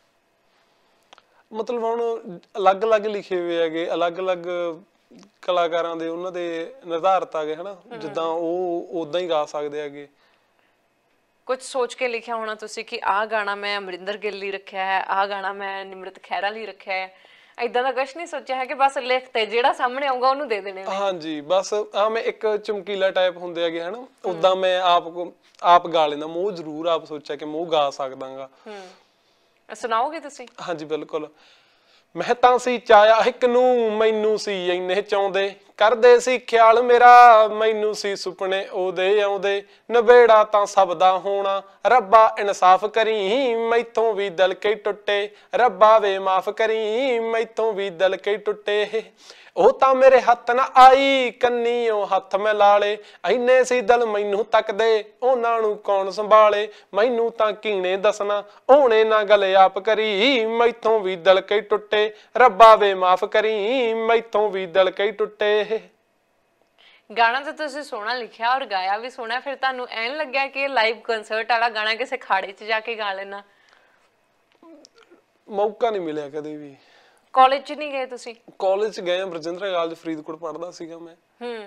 ਮਤਲਬ ਹੁਣ ਅਲੱਗ-ਅਲੱਗ ਲਿਖੇ ਹੋਏ ਹੈਗੇ, ਅਲੱਗ-ਅਲੱਗ ਕਲਾਕਾਰਾਂ ਦੇ ਉਹਨਾਂ ਦੇ ਨਿਰਧਾਰਤ ਆ ਗਏ, ਹਨਾ, ਜਿੱਦਾਂ ਉਹ ਉਦਾਂ ਹੀ ਗਾ ਸਕਦੇ ਹੈਗੇ। ਕੁਝ ਸੋਚ ਕੇ ਲਿਖਿਆ ਹੋਣਾ ਤੁਸੀਂ ਕਿ ਆਹ ਗਾਣਾ ਮੈਂ ਅਮਰਿੰਦਰ ਗਿੱਲ ਲਈ ਰੱਖਿਆ ਹੈ, ਆਹ ਗਾਣਾ ਮੈਂ ਨਿਮਰਤ ਖਹਿਰਾ ਲਈ ਰੱਖਿਆ ਹੈ, ਇਦਾਂ ਦਾ ਕੁਝ ਨਹੀਂ ਸੋਚਿਆ ਹੈ ਕਿ ਬਸ ਲਿਖ ਤੇ ਜਿਹੜਾ ਸਾਹਮਣੇ ਆਊਗਾ ਉਹਨੂੰ ਦੇ ਦੇਣੇ ਨੇ? ਹਾਂਜੀ, ਬਸ ਮੈਂ ਇੱਕ ਚਮਕੀਲਾ ਟਾਈਪ ਹੁੰਦੇ ਹੈਗੇ ਹਨਾ, ਉਦਾਂ ਮੈਂ ਆਪ ਗਾ ਲੈਂਦਾ। ਮੂੰਹ ਜ਼ਰੂਰ ਆਪ ਸੋਚਿਆ ਕਿ ਮੂੰਹ ਗਾ ਸਕਦਾਗਾ। ਸੁਣਾਓਗੇ ਤੁਸੀਂ? ਹਾਂਜੀ ਬਿਲਕੁਲ। ਮੈਂ ਤਾਂ ਸੀ ਚਾਇਆ ਇੱਕ ਨੂੰ, ਮੈਨੂੰ ਸੀ ਇੰਨੇ ਚਾਹੁੰਦੇ, ਕਰਦੇ ਸੀ ਖਿਆਲ ਮੇਰਾ, ਮੈਨੂੰ ਸੀ ਸੁਪਨੇ ਉਹਦੇ ਆਉਂਦੇ, ਨਵੇੜਾ ਤਾਂ ਸਭ ਦਾ ਹੋਣਾ, ਰੱਬਾ ਇਨਸਾਫ ਕਰੀ, ਮੈਥੋਂ ਵੀ ਦਿਲ ਕਈ ਟੁੱਟੇ, ਰੱਬਾ ਵੇ ਮਾਫ ਕਰੀ, ਮੈਥੋਂ ਵੀ ਦਿਲ ਕਈ ਟੁੱਟੇ। ਉਹ ਤਾਂ ਮੇਰੇ ਹੱਥ ਨਾ ਆਈ, ਕੰਨੀਓ ਹੱਥ ਮੈਂ ਲਾਲੇ, ਐਨੇ ਸੀ ਦਿਲ ਮੈਨੂੰ ਤੱਕਦੇ, ਉਹਨਾਂ ਨੂੰ ਕੌਣ ਸੰਭਾਲੇ, ਮੈਨੂੰ ਤਾਂ ਕੀਣੇ ਦੱਸਣਾ, ਉਹਨੇ ਨਾ ਗੱਲ ਆਪ ਕਰੀ, ਮੈਥੋਂ ਵੀ ਦਿਲ ਕਈ ਟੁੱਟੇ, ਰੱਬਾ ਵੇ ਮਾਫ ਕਰੀ, ਮੈਥੋਂ ਵੀ ਦਿਲ ਕਈ ਟੁੱਟੇ। ਗਾਣਾ ਤਾਂ ਤੁਸੀਂ ਸੋਹਣਾ ਲਿਖਿਆ ਔਰ ਗਾਇਆ ਵੀ ਸੋਹਣਾ, ਫਿਰ ਤੁਹਾਨੂੰ ਐਂ ਲੱਗਿਆ ਕਿ ਇਹ ਲਾਈਵ ਕੰਸਰਟ ਵਾਲਾ ਗਾਣਾ ਕਿਸੇ ਖਾੜੇ 'ਚ ਜਾ ਕੇ ਗਾ ਲੈਣਾ? ਮੌਕਾ ਨਹੀਂ ਮਿਲਿਆ ਕਦੇ ਵੀ। ਕਾਲਜ 'ਚ ਨਹੀਂ ਗਏ ਤੁਸੀਂ? ਕਾਲਜ 'ਚ ਗਏ, ਬਰਜਿੰਦਰਾ ਕਾਲਜ ਫਰੀਦਕੋਟ ਪੜ੍ਹਦਾ ਸੀਗਾ ਮੈਂ।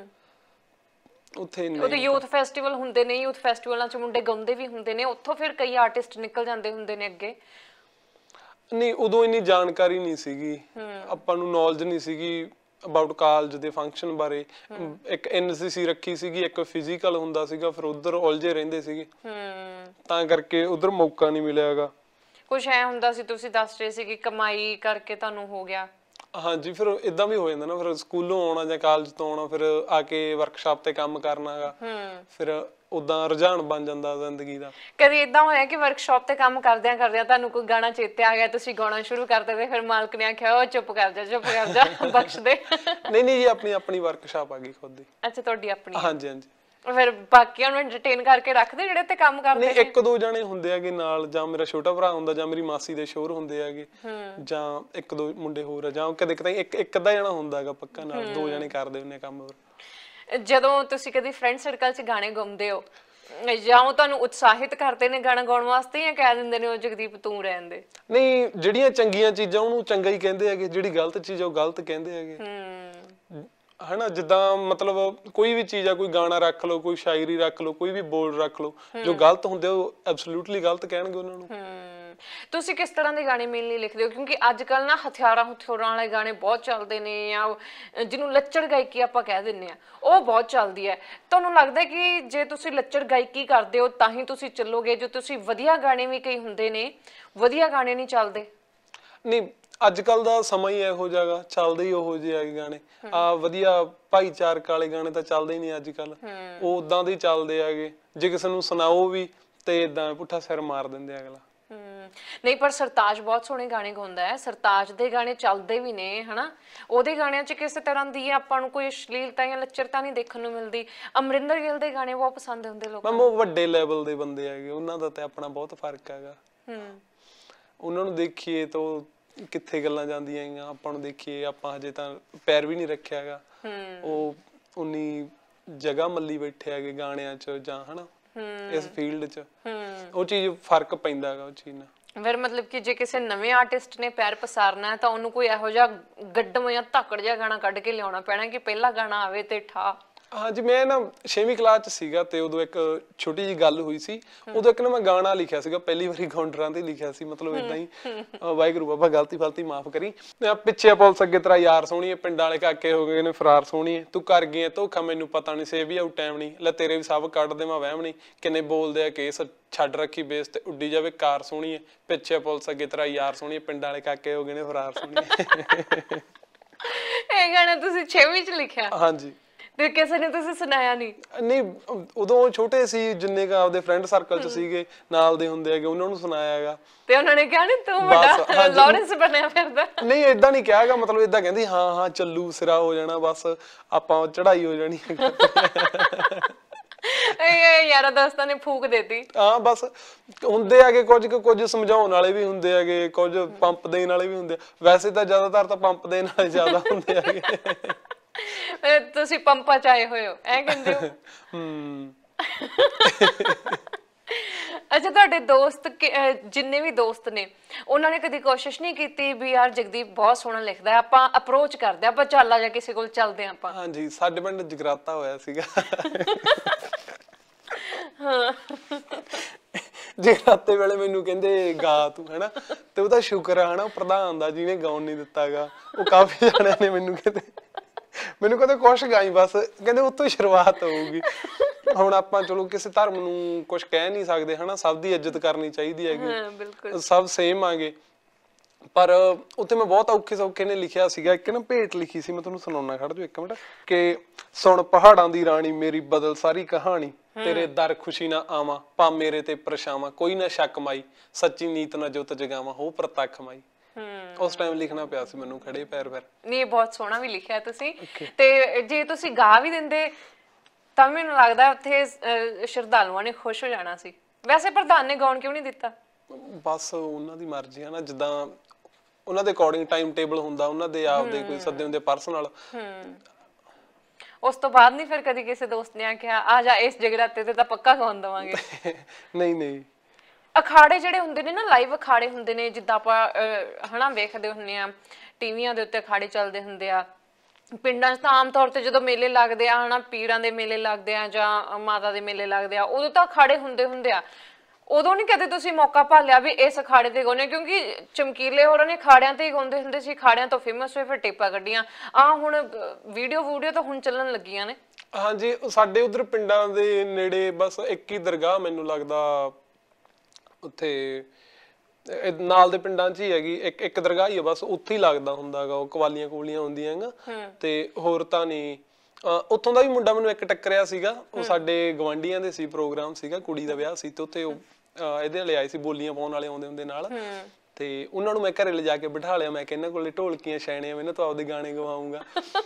ਉੱਥੇ ਉਹਦੇ ਯੂਥ ਫੈਸਟੀਵਲ ਹੁੰਦੇ ਨੇ, ਯੂਥ ਫੈਸਟੀਵਲਾਂ 'ਚ ਮੁੰਡੇ ਗਾਉਂਦੇ ਵੀ ਹੁੰਦੇ ਨੇ, ਉੱਥੋਂ ਫਿਰ ਕਈ ਆਰਟਿਸਟ ਨਿਕਲ ਜਾਂਦੇ ਹੁੰਦੇ ਨੇ ਅੱਗੇ। ਨਹੀਂ, ਉਦੋਂ ਇੰਨੀ ਜਾਣਕਾਰੀ ਨਹੀਂ ਸੀਗੀ, ਆਪਾਂ ਨੂੰ ਨੌਲੇਜ ਨਹੀਂ ਸੀਗੀ ਅਬਾਊਟ ਕਾਲਜ ਦੇ ਫੰਕਸ਼ਨ ਬਾਰੇ। ਇੱਕ NCC ਰੱਖੀ ਸੀਗੀ, ਇੱਕ ਫਿਜ਼ੀਕਲ ਹੁੰਦਾ ਸੀਗਾ, ਫਿਰ ਉਧਰ ਉਲਝੇ ਰਹਿੰਦੇ ਸੀਗੇ, ਤਾਂ ਕਰਕੇ ਉਧਰ ਮੌਕਾ ਨਹੀਂ ਮਿਲਿਆਗਾ। ਕੁਛ ਐ ਹੁੰਦਾ ਸੀ, ਤੁਸੀਂ ਦੱਸ ਰਹੇ ਸੀ ਕਿ ਕਮਾਈ ਕਰਕੇ ਤੁਹਾਨੂੰ ਹੋ ਗਿਆ। ਹਾਂਜੀ, ਫਿਰ ਇਦਾਂ ਵੀ ਹੋ ਜਾਂਦਾ ਨਾ, ਫਿਰ ਸਕੂਲੋਂ ਆਉਣਾ ਜਾਂ ਕਾਲਜ ਤੋਂ ਆਉਣਾ, ਫਿਰ ਆ ਕੇ ਵਰਕਸ਼ਾਪ ਤੇ ਕੰਮ ਕਰਨਾਗਾ, ਫਿਰ ਉਦਾਂ ਰੁਝਾਨ ਬਣ ਜਾਂਦਾ ਜ਼ਿੰਦਗੀ ਦਾ। ਕਦੇ ਇਦਾਂ ਹੋਇਆ ਕਿ ਵਰਕਸ਼ਾਪ ਤੇ ਕੰਮ ਕਰਦਿਆਂ ਕਰਦਿਆਂ ਤੁਹਾਨੂੰ ਕੋਈ ਗਾਣਾ ਚੇਤੇ ਆ ਗਿਆ, ਤੁਸੀਂ ਗਾਉਣਾ ਸ਼ੁਰੂ ਕਰਤੇ ਤੇ ਫਿਰ ਮਾਲਕ ਨੇ ਆਖਿਆ ਉਹ ਚੁੱਪ ਕਰ ਜਾ ਬਖਸ਼ ਦੇ? ਨਹੀਂ ਜੀ, ਆਪਣੀ ਵਰਕਸ਼ਾਪ ਆ ਗਈ ਖੁਦ ਦੀ। ਅੱਛਾ, ਤੁਹਾਡੀ ਆਪਣੀ? ਹਾਂਜੀ ਹਾਂਜੀ। ਫਿਰ ਬਾਕੀਆਂ ਨੂੰ ਐਂਟਰਟੇਨ ਕਰਕੇ ਰੱਖਦੇ ਜਿਹੜੇ ਤੇ ਕੰਮ ਕਰਦੇ? ਨਹੀਂ, ਇੱਕ ਦੋ ਜਣੇ ਹੁੰਦੇ ਹੈਗੇ ਨਾਲ, ਜਾਂ ਮੇਰਾ ਛੋਟਾ ਭਰਾ ਹੁੰਦਾ, ਜਾਂ ਮੇਰੀ ਮਾਸੀ ਦੇ ਸ਼ੋਰ ਹੁੰਦੇ ਹੈਗੇ, ਜਾਂ ਇੱਕ ਦੋ ਮੁੰਡੇ ਹੋਰ ਆ, ਜਾਂ ਕਦੇ ਕਦੇ ਇੱਕ ਅੱਧਾ ਜਣਾ ਹੁੰਦਾ ਹੈਗਾ ਪੱਕਾ ਨਾਲ, ਦੋ ਜਣੇ ਕਰਦੇ ਹੁੰਦੇ ਕੰਮ ਹੋਰ। ਜਦੋਂ ਤੁਸੀਂ ਕਦੀ ਫਰੈਂਡ ਸਰਕਲ 'ਚ ਗਾਣੇ ਗਾਉਂਦੇ ਹੋ, ਜਾਂ ਉਹ ਤੁਹਾਨੂੰ ਉਤਸ਼ਾਹਿਤ ਕਰਦੇ ਨੇ ਗਾਣਾ ਗਾਉਣ ਵਾਸਤੇ, ਜਾਂ ਕਹਿ ਦਿੰਦੇ ਨੇ ਉਹ ਜਗਦੀਪ ਤੂੰ ਰਹਿਣ ਦੇ? ਨਹੀਂ, ਜਿਹੜੀਆਂ ਚੰਗੀਆਂ ਚੀਜ਼ਾਂ ਉਹਨੂੰ ਚੰਗਾ ਹੀ ਕਹਿੰਦੇ ਹੈਗੇ, ਜਿਹੜੀ ਗਲਤ ਚੀਜ਼ ਉਹ ਗਲਤ ਕਹਿੰਦੇ ਹੈਗੇ, ਹਨਾ। ਜਿੱਦਾਂ ਮਤਲਬ ਕੋਈ ਵੀ ਚੀਜ਼ ਆ, ਕੋਈ ਗਾਣਾ ਰੱਖ ਲਓ, ਕੋਈ ਸ਼ਾਇਰੀ ਰੱਖ ਲਓ, ਕੋਈ ਵੀ ਬੋਲ ਰੱਖ ਲਓ, ਜੋ ਗਲਤ ਹੁੰਦੇ ਉਹ ਐਬਸੋਲੂਟਲੀ ਗਲਤ ਕਹਿਣਗੇ ਉਹਨਾਂ ਨੂੰ। ਤੁਸੀਂ ਕਿਸ ਤਰ੍ਹਾਂ ਦੇ ਗਾਣੇ ਮੇਨਲੀ ਲਿਖਦੇ ਹੋ? ਕਿਉਂਕਿ ਅੱਜ ਕੱਲ ਨਾ ਹਥਿਆਰਾਂ ਵਾਲੇ ਗਾਣੇ ਬਹੁਤ ਚੱਲਦੇ ਨੇ, ਜਾਂ ਜਿਹਨੂੰ ਲੱਚੜ ਗਾਇਕੀ ਆਪਾਂ ਕਹਿ ਦਿੰਦੇ ਆ, ਉਹ ਬਹੁਤ ਚੱਲਦੀ ਹੈ। ਤੁਹਾਨੂੰ ਲੱਗਦਾ ਕਿ ਜੇ ਤੁਸੀਂ ਲੱਚੜ ਗਾਇਕੀ ਕਰਦੇ ਹੋ ਤਾਂ ਹੀ ਤੁਸੀਂ ਚੱਲੋਗੇ? ਜੋ ਤੁਸੀਂ ਵਧੀਆ ਗਾਣੇ ਵੀ ਕਈ ਹੁੰਦੇ ਨੇ, ਵਧੀਆ ਗਾਣੇ ਨਹੀਂ ਚੱਲਦੇ? ਨਹੀਂ, ਅੱਜ ਕੱਲ ਦਾ ਸਮਾਂ ਹੀ ਇਹੋ ਜਿਹਾ, ਚੱਲਦੇ ਹੀ ਉਹੋ ਜਿਹੇ ਹੈਗੇ ਗਾਣੇ। ਵਧੀਆ ਭਾਈਚਾਰਕ ਵਾਲੇ ਗਾਣੇ ਤਾਂ ਚੱਲਦੇ ਹੀ ਨਹੀਂ ਅੱਜ ਕੱਲ, ਉਹ ਉਦਾਂ ਦੇ ਹੀ ਚੱਲਦੇ ਹੈਗੇ। ਜੇ ਕਿਸੇ ਨੂੰ ਸੁਣਾਓ ਵੀ ਤੇ ਏਦਾਂ ਪੁੱਠਾ ਸਿਰ ਮਾਰ ਦਿੰਦੇ ਅਗਲਾ। ਨਹੀਂ, ਪਰ ਸਰਤਾਜ ਬਹੁਤ ਸੋਹਣੇ ਗਾਣੇ ਗਾਉਂਦਾ ਹੈ, ਸਰਤਾਜ ਦੇ ਗਾਣੇ ਚੱਲਦੇ ਵੀ ਨੇ, ਹਨਾ। ਉਹਦੇ ਗਾਣਿਆਂ 'ਚ ਕਿਸੇ ਤਰ੍ਹਾਂ ਦੀ ਆਪਾਂ ਨੂੰ ਕੋਈ ਅਸ਼ਲੀਲਤਾ ਜਾਂ ਲੱਚਰਤਾ ਨਹੀਂ ਦੇਖਣ ਨੂੰ ਮਿਲਦੀ। ਅਮਰਿੰਦਰ ਗਿੱਲ ਦੇ ਗਾਣੇ ਬਹੁਤ ਪਸੰਦ ਹੁੰਦੇ ਲੋਕਾਂ ਨੂੰ। ਉਹ ਵੱਡੇ ਲੈਵਲ ਦੇ ਬੰਦੇ ਹੈਗੇ, ਉਹਨਾਂ ਦਾ ਤੇ ਆਪਣਾ ਬਹੁਤ ਫਰਕ ਹੈਗਾ। ਉਹਨਾਂ ਨੂੰ ਦੇਖੀਏ ਤਾਂ ਕਿੱਥੇ ਗੱਲਾਂ ਜਾਂਦੀਆਂ ਹੈਗੀਆਂ, ਆਪਾਂ ਨੂੰ ਦੇਖੀਏ ਆਪਾਂ ਹਜੇ ਤਾਂ ਪੈਰ ਵੀ ਨਹੀਂ ਰੱਖਿਆ ਹੈਗਾ। ਉਹ ਉਨੀ ਜਗ੍ਹਾ ਮੱਲੀ ਬੈਠੇ ਹੈਗੇ ਗਾਣਿਆਂ 'ਚ, ਜਾਂ ਹਨਾ ਇਸ ਫੀਲਡ 'ਚ। ਉਹ ਚੀਜ਼ ਫਰਕ ਪੈਂਦਾ ਹੈਗਾ ਉਹ ਚੀਜ਼ ਨਾਲ। ਫਿਰ ਮਤਲਬ ਕਿ ਜੇ ਕਿਸੇ ਨਵੇਂ ਆਰਟਿਸਟ ਨੇ ਪੈਰ ਪਸਾਰਨਾ ਹੈ ਤਾਂ ਉਹਨੂੰ ਕੋਈ ਇਹੋ ਜਿਹਾ ਗੱਡਮ ਜਾਂ ਧਾਕੜ ਜਿਹਾ ਗਾਣਾ ਕੱਢ ਕੇ ਲਿਆਉਣਾ ਪੈਣਾ ਕਿ ਪਹਿਲਾ ਗਾਣਾ ਆਵੇ ਤੇ ਠਾ? ਹਾਂਜੀ, ਮੈਂ ਨਾ 6ਵੀਂ ਕਲਾਸ 'ਚ ਸੀਗਾ, ਤੇ ਉਦੋਂ ਇੱਕ ਛੋਟੀ ਜਿਹੀ ਗੱਲ ਹੋਈ ਸੀ। ਉਦੋਂ ਇੱਕ ਨਾ ਮੈਂ ਗਾਣਾ ਲਿਖਿਆ ਸੀਗਾ, ਪਹਿਲੀ ਵਾਰੀ ਕਾਊਂਟਰਾਂ ਤੇ ਲਿਖਿਆ ਸੀ, ਮਤਲਬ ਏਦਾਂ ਹੀ, ਵਾਹਿਗੁਰੂ ਬਾਬਾ ਗਲਤੀ ਫਲਤੀ ਮਾਫ ਕਰੀ, ਪਿੱਛੇ ਪੁਲਿਸ ਅੱਗੇ ਤੇਰਾ ਯਾਰ ਸੋਹਣੀਏ, ਪਿੰਡਾਂ ਵਾਲੇ ਕਾਕੇ ਹੋ ਗਏ ਨੇ ਫਰਾਰ ਸੋਹਣੀਏ, ਤੂੰ ਕਰ ਗਈ ਧੋਖਾ ਮੈਨੂੰ ਪਤਾ ਨਹੀਂ, ਸੇਵ ਵੀ ਆਊ ਟਾਈਮ ਨਹੀਂ, ਲੈ ਤੇਰੇ ਵੀ ਸਭ ਕੱਢ ਦੇਵਾਂ ਵਹਿਮ ਨਹੀਂ, ਕਿੰਨੇ ਬੋਲਦੇ ਆ ਕੇਸ, ਛੱਡ ਰੱਖੀ ਬੇਸ ਤੇ ਉੱਡੀ ਜਾਵੇ ਕਾਰ ਸੋਹਣੀਏ, ਪਿੱਛੇ ਪੁਲਿਸ ਅੱਗੇ ਤੇਰਾ ਯਾਰ ਸੋਹਣੀਏ, ਪਿੰਡਾਂ ਵਾਲੇ ਕਾਕੇ ਹੋ ਗਏ ਨੇ ਫਰਾਰ ਸੋਹਣੀਏ। ਇਹ ਗਾਣਾ ਤੁਸੀਂ 6ਵੀਂ 'ਚ ਲਿਖਿਆ? ਹਾਂਜੀ। ਤੇ ਕਿਸੇ ਨੇ ਤੁਸੀਂ ਸੁਣਾਇਆ ਨਹੀਂ? ਨਹੀਂ, ਉਦੋਂ ਛੋਟੇ ਸੀ, ਜਿੰਨੇ ਕ ਆਪਦੇ ਫਰੈਂਡ ਸਰਕਲ 'ਚ ਸੀਗੇ ਨਾਲ ਦੇ ਹੁੰਦੇ ਹੈਗੇ, ਉਹਨਾਂ ਨੂੰ ਸੁਣਾਇਆ ਹੈਗਾ। ਤੇ ਉਹਨਾਂ ਨੇ ਕਿਹਾ ਨਹੀਂ ਤੂੰ ਵੱਡਾ ਲਾਰੈਂਸ ਬਣਿਆ ਫਿਰਦਾ? ਨਹੀਂ, ਏਦਾਂ ਨਹੀਂ ਕਿਹਾ ਹੈਗਾ, ਮਤਲਬ ਏਦਾਂ ਕਹਿੰਦੀ ਹਾਂ ਚੱਲੂ, ਸਿਰਾ ਹੋ ਜਾਣਾ, ਬਸ ਆਪਾਂ ਚੜਾਈ ਹੋ ਜਾਣੀ। ਯਾਰਾਂ ਦੋਸਤਾਂ ਨੇ ਫੂਕ ਦੇਤੀ? ਹਾਂ, ਬਸ ਹੁੰਦੇ ਹੈਗੇ ਕੁਝ ਸਮਝਾਉਣ ਵਾਲੇ ਵੀ ਹੁੰਦੇ ਹੈਗੇ, ਕੁਝ ਪੰਪ ਦੇਣ ਵਾਲੇ ਵੀ ਹੁੰਦੇ। ਵੈਸੇ ਤਾਂ ਜ਼ਿਆਦਾਤਰ ਤਾਂ ਪੰਪ ਦੇਣ ਵਾਲੇ ਜ਼ਿਆਦਾ ਹੁੰਦੇ ਹੈਗੇ। ਤੁਸੀਂ ਪੰਪਾਂ 'ਚ ਆਏ ਹੋਏ ਹੋ, ਐ ਕਹਿੰਦੇ ਹੋ? ਅੱਛਾ, ਤੁਹਾਡੇ ਦੋਸਤ ਜਿੰਨੇ ਵੀ ਦੋਸਤ ਨੇ, ਉਹਨਾਂ ਨੇ ਕਦੀ ਕੋਸ਼ਿਸ਼ ਨਹੀਂ ਕੀਤੀ ਵੀ ਯਾਰ ਜਗਦੀਪ ਬਹੁਤ ਸੋਹਣਾ ਲਿਖਦਾ, ਆਪਾਂ ਅਪਰੋਚ ਕਰਦੇ ਆਪਾਂ, ਚੱਲ ਆ ਜਾ ਕਿਸੇ ਕੋਲ ਚੱਲਦੇ ਆਪਾਂ? ਹਾਂਜੀ, ਸਾਡੇ ਪਿੰਡ ਜਗਰਾਤਾ ਹੋਇਆ ਸੀਗਾ। ਜਗਰਾਤੇ ਵੇਲੇ ਮੈਨੂੰ ਕਹਿੰਦੇ ਗਾ ਤੂੰ ਹਨਾ, ਤੇ ਉਹਦਾ ਸ਼ੁਕਰ ਆ ਹਨਾ ਪ੍ਰਧਾਨ ਦਾ ਜਿਹਨੇ ਗਾਉਣ ਨਹੀਂ ਦਿੱਤਾਗਾ। ਉਹ ਕਾਫੀ ਜਣਿਆਂ ਨੇ ਮੈਨੂੰ ਕਹਿੰਦੇ ਕੁਛ ਗਾਈ ਬਸ, ਕਹਿੰਦੇ ਉੱਥੋਂ ਹੀ ਸ਼ੁਰੂਆਤ ਹੋਊਗੀ। ਹੁਣ ਆਪਾਂ ਚਲੋ ਕਿਸੇ ਧਰਮ ਨੂੰ ਕੁਛ ਕਹਿ ਨਹੀਂ ਸਕਦੇ ਹਨਾ, ਸਭ ਦੀ ਇੱਜ਼ਤ ਕਰਨੀ ਚਾਹੀਦੀ ਹੈਗੀ, ਸਭ ਸੇਮ ਆਗੇ। ਪਰ ਉੱਥੇ ਮੈਂ ਬਹੁਤ ਔਖੇ ਸੌਖੇ ਨੇ ਲਿਖਿਆ ਸੀਗਾ, ਇੱਕ ਨਾ ਭੇਟ ਲਿਖੀ ਸੀ, ਮੈਂ ਤੁਹਾਨੂੰ ਸੁਣਾਉਣਾ, ਖੜ ਜਾਓ ਇੱਕ ਮਿੰਟ। ਕਿ ਸੁਣ ਪਹਾੜਾਂ ਦੀ ਰਾਣੀ ਮੇਰੀ ਬਦਲ ਸਾਰੀ ਕਹਾਣੀ, ਤੇਰੇ ਦਰ ਖੁਸ਼ੀ ਨਾ ਆਵਾਂ ਪਾ ਮੇਰੇ ਤੇ ਪਰਛਾਵਾਂ, ਕੋਈ ਨਾ ਸ਼ੱਕ ਮਾਈ ਸੱਚੀ ਨੀਤ ਨਾ ਜੁੱਤ ਜਗਾਵਾਂ ਹੋ ਪ੍ਰਤੱਖ ਮਾਈ। ਉਸ ਟਾਈਮ ਲਿਖਣਾ ਪਿਆ ਸੀ ਮੈਨੂੰ ਖੜੇ ਪੈਰ। ਨਹੀਂ, ਬਹੁਤ ਸੋਹਣਾ ਵੀ ਲਿਖਿਆ ਤੁਸੀਂ। ਤੇ ਜੇ ਤੁਸੀਂ ਗਾ ਵੀ ਦਿੰਦੇ ਤਾਂ ਮੈਨੂੰ ਲੱਗਦਾ ਉੱਥੇ ਸ਼ਰਧਾਲੂਆਂ ਨੇ ਖੁਸ਼ ਹੋ ਜਾਣਾ ਸੀ। ਵੈਸੇ ਪ੍ਰਧਾਨ ਨੇ ਗਾਉਣ ਕਿਉਂ ਨਹੀਂ ਦਿੱਤਾ? ਬਸ ਉਹਨਾਂ ਦੀ ਮਰਜ਼ੀ ਆ ਨਾ, ਜਿੱਦਾਂ ਉਹਨਾਂ ਦੇ ਅਕੋਰਡਿੰਗ ਟਾਈਮ ਟੇਬਲ ਹੁੰਦਾ, ਉਹਨਾਂ ਦੇ ਆਪਦੇ ਕੋਈ ਸੱਦੇ ਹੁੰਦੇ ਪਰਸਨਲ। ਉਸ ਤੋਂ ਬਾਅਦ ਨਹੀਂ ਫਿਰ ਕਦੀ ਕਿਸੇ ਦੋਸਤ ਨੇ ਆਖਿਆ ਆ ਜਾ ਇਸ ਜਗਰਾਤੇ ਤੇ ਤਾਂ ਪੱਕਾ ਗਾਉਣ ਦਵਾਂਗੇ? ਨਹੀਂ। ਅਖਾੜੇ ਜਿਹੜੇ ਹੁੰਦੇ ਨੇ ਨਾ, ਲਾਈਵ ਅਖਾੜੇ ਹੁੰਦੇ ਨੇ, ਜਿੱਦਾਂ ਆਪਾਂ ਹਨਾ ਵੇਖਦੇ ਹੁੰਦੇ ਆ ਟੀਵੀਆਂ ਦੇ ਉੱਤੇ ਅਖਾੜੇ ਚੱਲਦੇ ਹੁੰਦੇ ਆ। ਪਿੰਡਾਂ 'ਚ ਤਾਂ ਆਮ ਤੌਰ ਤੇ ਜਦੋਂ ਮੇਲੇ ਲੱਗਦੇ ਆ ਹਨਾ, ਪੀਰਾਂ ਦੇ ਮੇਲੇ ਲੱਗਦੇ ਆ ਜਾਂ ਮਾਤਾ ਦੇ ਮੇਲੇ ਲੱਗਦੇ ਆ, ਉਦੋਂ ਤਾਂ ਅਖਾੜੇ ਹੁੰਦੇ ਆ। ਉਦੋਂ ਨਹੀਂ ਕਦੇ ਤੁਸੀਂ ਮੌਕਾ ਭਾਲਿਆ ਵੀ ਇਸ ਅਖਾੜੇ ਤੇ ਗਾਉਣੇ? ਕਿਉਂਕਿ ਚਮਕੀਲੇ ਹੋਰਾਂ ਨੇ ਅਖਾੜਿਆਂ ਤੇ ਹੀ ਗਾਉਂਦੇ ਹੁੰਦੇ ਸੀ, ਅਖਾੜਿਆਂ ਤੋਂ ਫੇਮਸ ਹੋਏ, ਫਿਰ ਟੇਪਾਂ ਕੱਢੀਆਂ। ਹੁਣ ਵੀਡੀਓ ਤਾਂ ਹੁਣ ਚੱਲਣ ਲੱਗੀਆਂ ਨੇ। ਹਾਂਜੀ, ਸਾਡੇ ਉਧਰ ਪਿੰਡਾਂ ਦੇ ਨੇੜੇ ਬਸ ਇੱਕ ਹੀ ਦਰਗਾਹ ਮੈਨੂੰ ਲੱਗਦਾ ਉੱਥੇ ਨਾਲ ਦੇ ਪਿੰਡਾਂ 'ਚ ਹੀ ਹੈਗੀ, ਇੱਕ ਦਰਗਾਹ ਹੀ ਆ ਬਸ, ਉੱਥੇ ਹੀ ਲੱਗਦਾ ਹੁੰਦਾਗਾ। ਉਹ ਕਵਾਲੀਆਂ ਕੂਲੀਆਂ ਹੁੰਦੀਆਂ ਗਾ, ਤੇ ਹੋਰ ਤਾਂ ਨਹੀਂ। ਉੱਥੋਂ ਦਾ ਵੀ ਮੁੰਡਾ ਮੈਨੂੰ ਇੱਕ ਟੱਕਰਿਆ ਸੀਗਾ, ਉਹ ਸਾਡੇ ਗਵਾਂਢੀਆਂ ਦੇ ਸੀ, ਪ੍ਰੋਗਰਾਮ ਸੀਗਾ, ਕੁੜੀ ਦਾ ਵਿਆਹ ਸੀ, ਤੇ ਉੱਥੇ ਉਹ ਇਹਦੇ ਵਾਲੇ ਆਏ ਸੀ, ਬੋਲੀਆਂ ਪਾਉਣ ਵਾਲੇ ਆਉਂਦੇ ਹੁੰਦੇ ਨਾਲ। ਤੇ ਉਹਨਾਂ ਨੂੰ ਮੈਂ ਘਰੇ ਲਿਜਾ ਕੇ ਬਿਠਾ ਲਿਆ, ਮੈਂ ਕਿਹਾ ਇਹਨਾਂ ਕੋਲੇ ਢੋਲਕੀਆਂ ਛੈਣੇ ਆ, ਇਹਨਾਂ ਤੋਂ ਆਪਦੇ ਗਾਣੇ ਗਵਾਉਂਗਾ।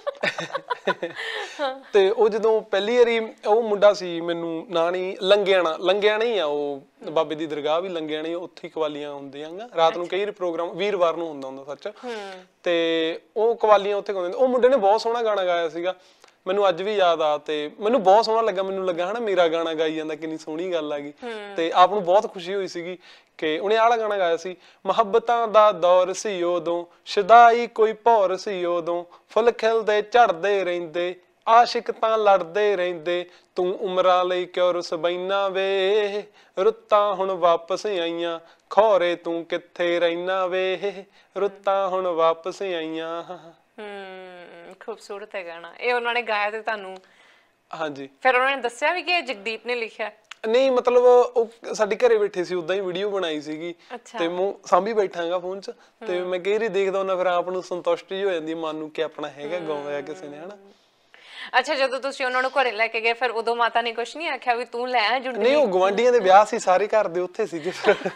ਤੇ ਉਹ ਜਦੋਂ ਪਹਿਲੀ ਵਾਰੀ ਉਹ ਮੁੰਡਾ ਸੀ, ਮੈਨੂੰ ਨਾਂ ਨਹੀਂ, ਲੰਗਿਆਣਾ ਹੀ ਆ ਉਹ ਬਾਬੇ ਦੀ ਦਰਗਾਹ ਵੀ ਲੰਗਿਆਣਾ ਹੀ, ਉੱਥੇ ਕਵਾਲੀਆਂ ਹੁੰਦੀਆਂ ਗਾ ਰਾਤ ਨੂੰ, ਕਈ ਪ੍ਰੋਗਰਾਮ ਵੀਰਵਾਰ ਨੂੰ ਹੁੰਦਾ ਸੱਚ। ਤੇ ਉਹ ਕਵਾਲੀਆਂ ਉੱਥੇ ਗਾਉਂਦੇ, ਉਹ ਮੁੰਡੇ ਨੇ ਬਹੁਤ ਸੋਹਣਾ ਗਾਣਾ ਗਾਇਆ ਸੀਗਾ, ਮੈਨੂੰ ਅੱਜ ਵੀ ਯਾਦ ਆ। ਤੇ ਮੈਨੂੰ ਬਹੁਤ ਸੋਹਣਾ ਲੱਗਾ, ਮੈਨੂੰ ਲੱਗਾ ਹਨਾ ਮੇਰਾ ਗਾਣਾ ਗਾਈ ਜਾਂਦਾ, ਕਿੰਨੀ ਸੋਹਣੀ ਗੱਲ ਆ ਗਈ। ਤੇ ਆਪ ਨੂੰ ਬਹੁਤ ਖੁਸ਼ੀ ਹੋਈ ਸੀਗੀ ਕਿ ਉਹਨੇ ਆਹ ਗਾਣਾ ਗਾਇਆ ਸੀ। ਮੁਹੱਬਤਾਂ ਦਾ ਦੌਰ ਸੀ ਉਦੋਂ, ਸ਼ੁਦਾਈ ਕੋਈ ਭੌਰ ਸੀ ਉਦੋਂ, ਫੁੱਲ ਖਿਲਦੇ ਝੜਦੇ ਰਹਿੰਦੇ, ਆਸ਼ਿਕ ਤਾਂ ਲੜਦੇ ਰਹਿੰਦੇ, ਤੂੰ ਉਮਰਾਂ ਲਈ ਕਿਉਂ ਰੁੱਸ ਬੈਨਾ ਵੇ, ਰੁੱਤਾਂ ਹੁਣ ਵਾਪਸ ਆਈਆਂ, ਖੌਰੇ ਤੂੰ ਕਿੱਥੇ ਰਹਿਣਾ ਵੇ, ਰੁੱਤਾਂ ਹੁਣ ਵਾਪਸ ਆਈਆਂ। ਖੂਬਸੂਰਤ ਹੈ ਗਾਣਾ ਇਹ, ਉਹਨਾਂ ਨੇ ਗਾਇਆ ਤੇ ਤੁਹਾਨੂੰ? ਹਾਂਜੀ। ਫਿਰ ਉਹਨਾਂ ਨੇ ਦੱਸਿਆ ਵੀ ਕਿ ਜਗਦੀਪ ਨੇ ਲਿਖਿਆ? ਨਹੀਂ, ਮਤਲਬ ਉਹ ਸਾਡੇ ਘਰੇ ਬੈਠੇ ਸੀ, ਉਦਾਂ ਹੀ ਵੀਡੀਓ ਬਣਾਈ ਸੀਗੀ, ਤੇ ਮੈਂ ਸਾਂਭੀ ਬੈਠਾਂਗਾ ਫੋਨ 'ਚ, ਤੇ ਮੈਂ ਕਈ ਵਾਰੀ ਦੇਖਦਾ ਹੁੰਦਾ, ਫਿਰ ਆਪ ਨੂੰ ਸੰਤੁਸ਼ਟੀ ਹੋ ਜਾਂਦੀ ਮਨ ਨੂੰ ਕਿ ਆਪਣਾ ਹੈਗਾ ਗਾਉਂਦਾ ਕਿਸੇ ਨੇ ਹਨਾ। ਅੱਛਾ, ਜਦੋਂ ਤੁਸੀਂ ਉਹਨਾਂ ਨੂੰ ਘਰੇ ਲੈ ਕੇ ਗਏ ਫਿਰ ਉਦੋਂ ਮਾਤਾ ਨੇ ਕੁਝ ਨਹੀਂ ਆਖਿਆ ਵੀ ਤੂੰ ਲੈ ਆ ਜੁੰਡੀ? ਨਹੀਂ, ਉਹ ਗਵਾਂਢੀਆਂ ਦੇ ਵਿਆਹ ਸੀ, ਸਾਰੇ ਘਰ ਦੇ ਉੱਥੇ ਸੀਗੇ।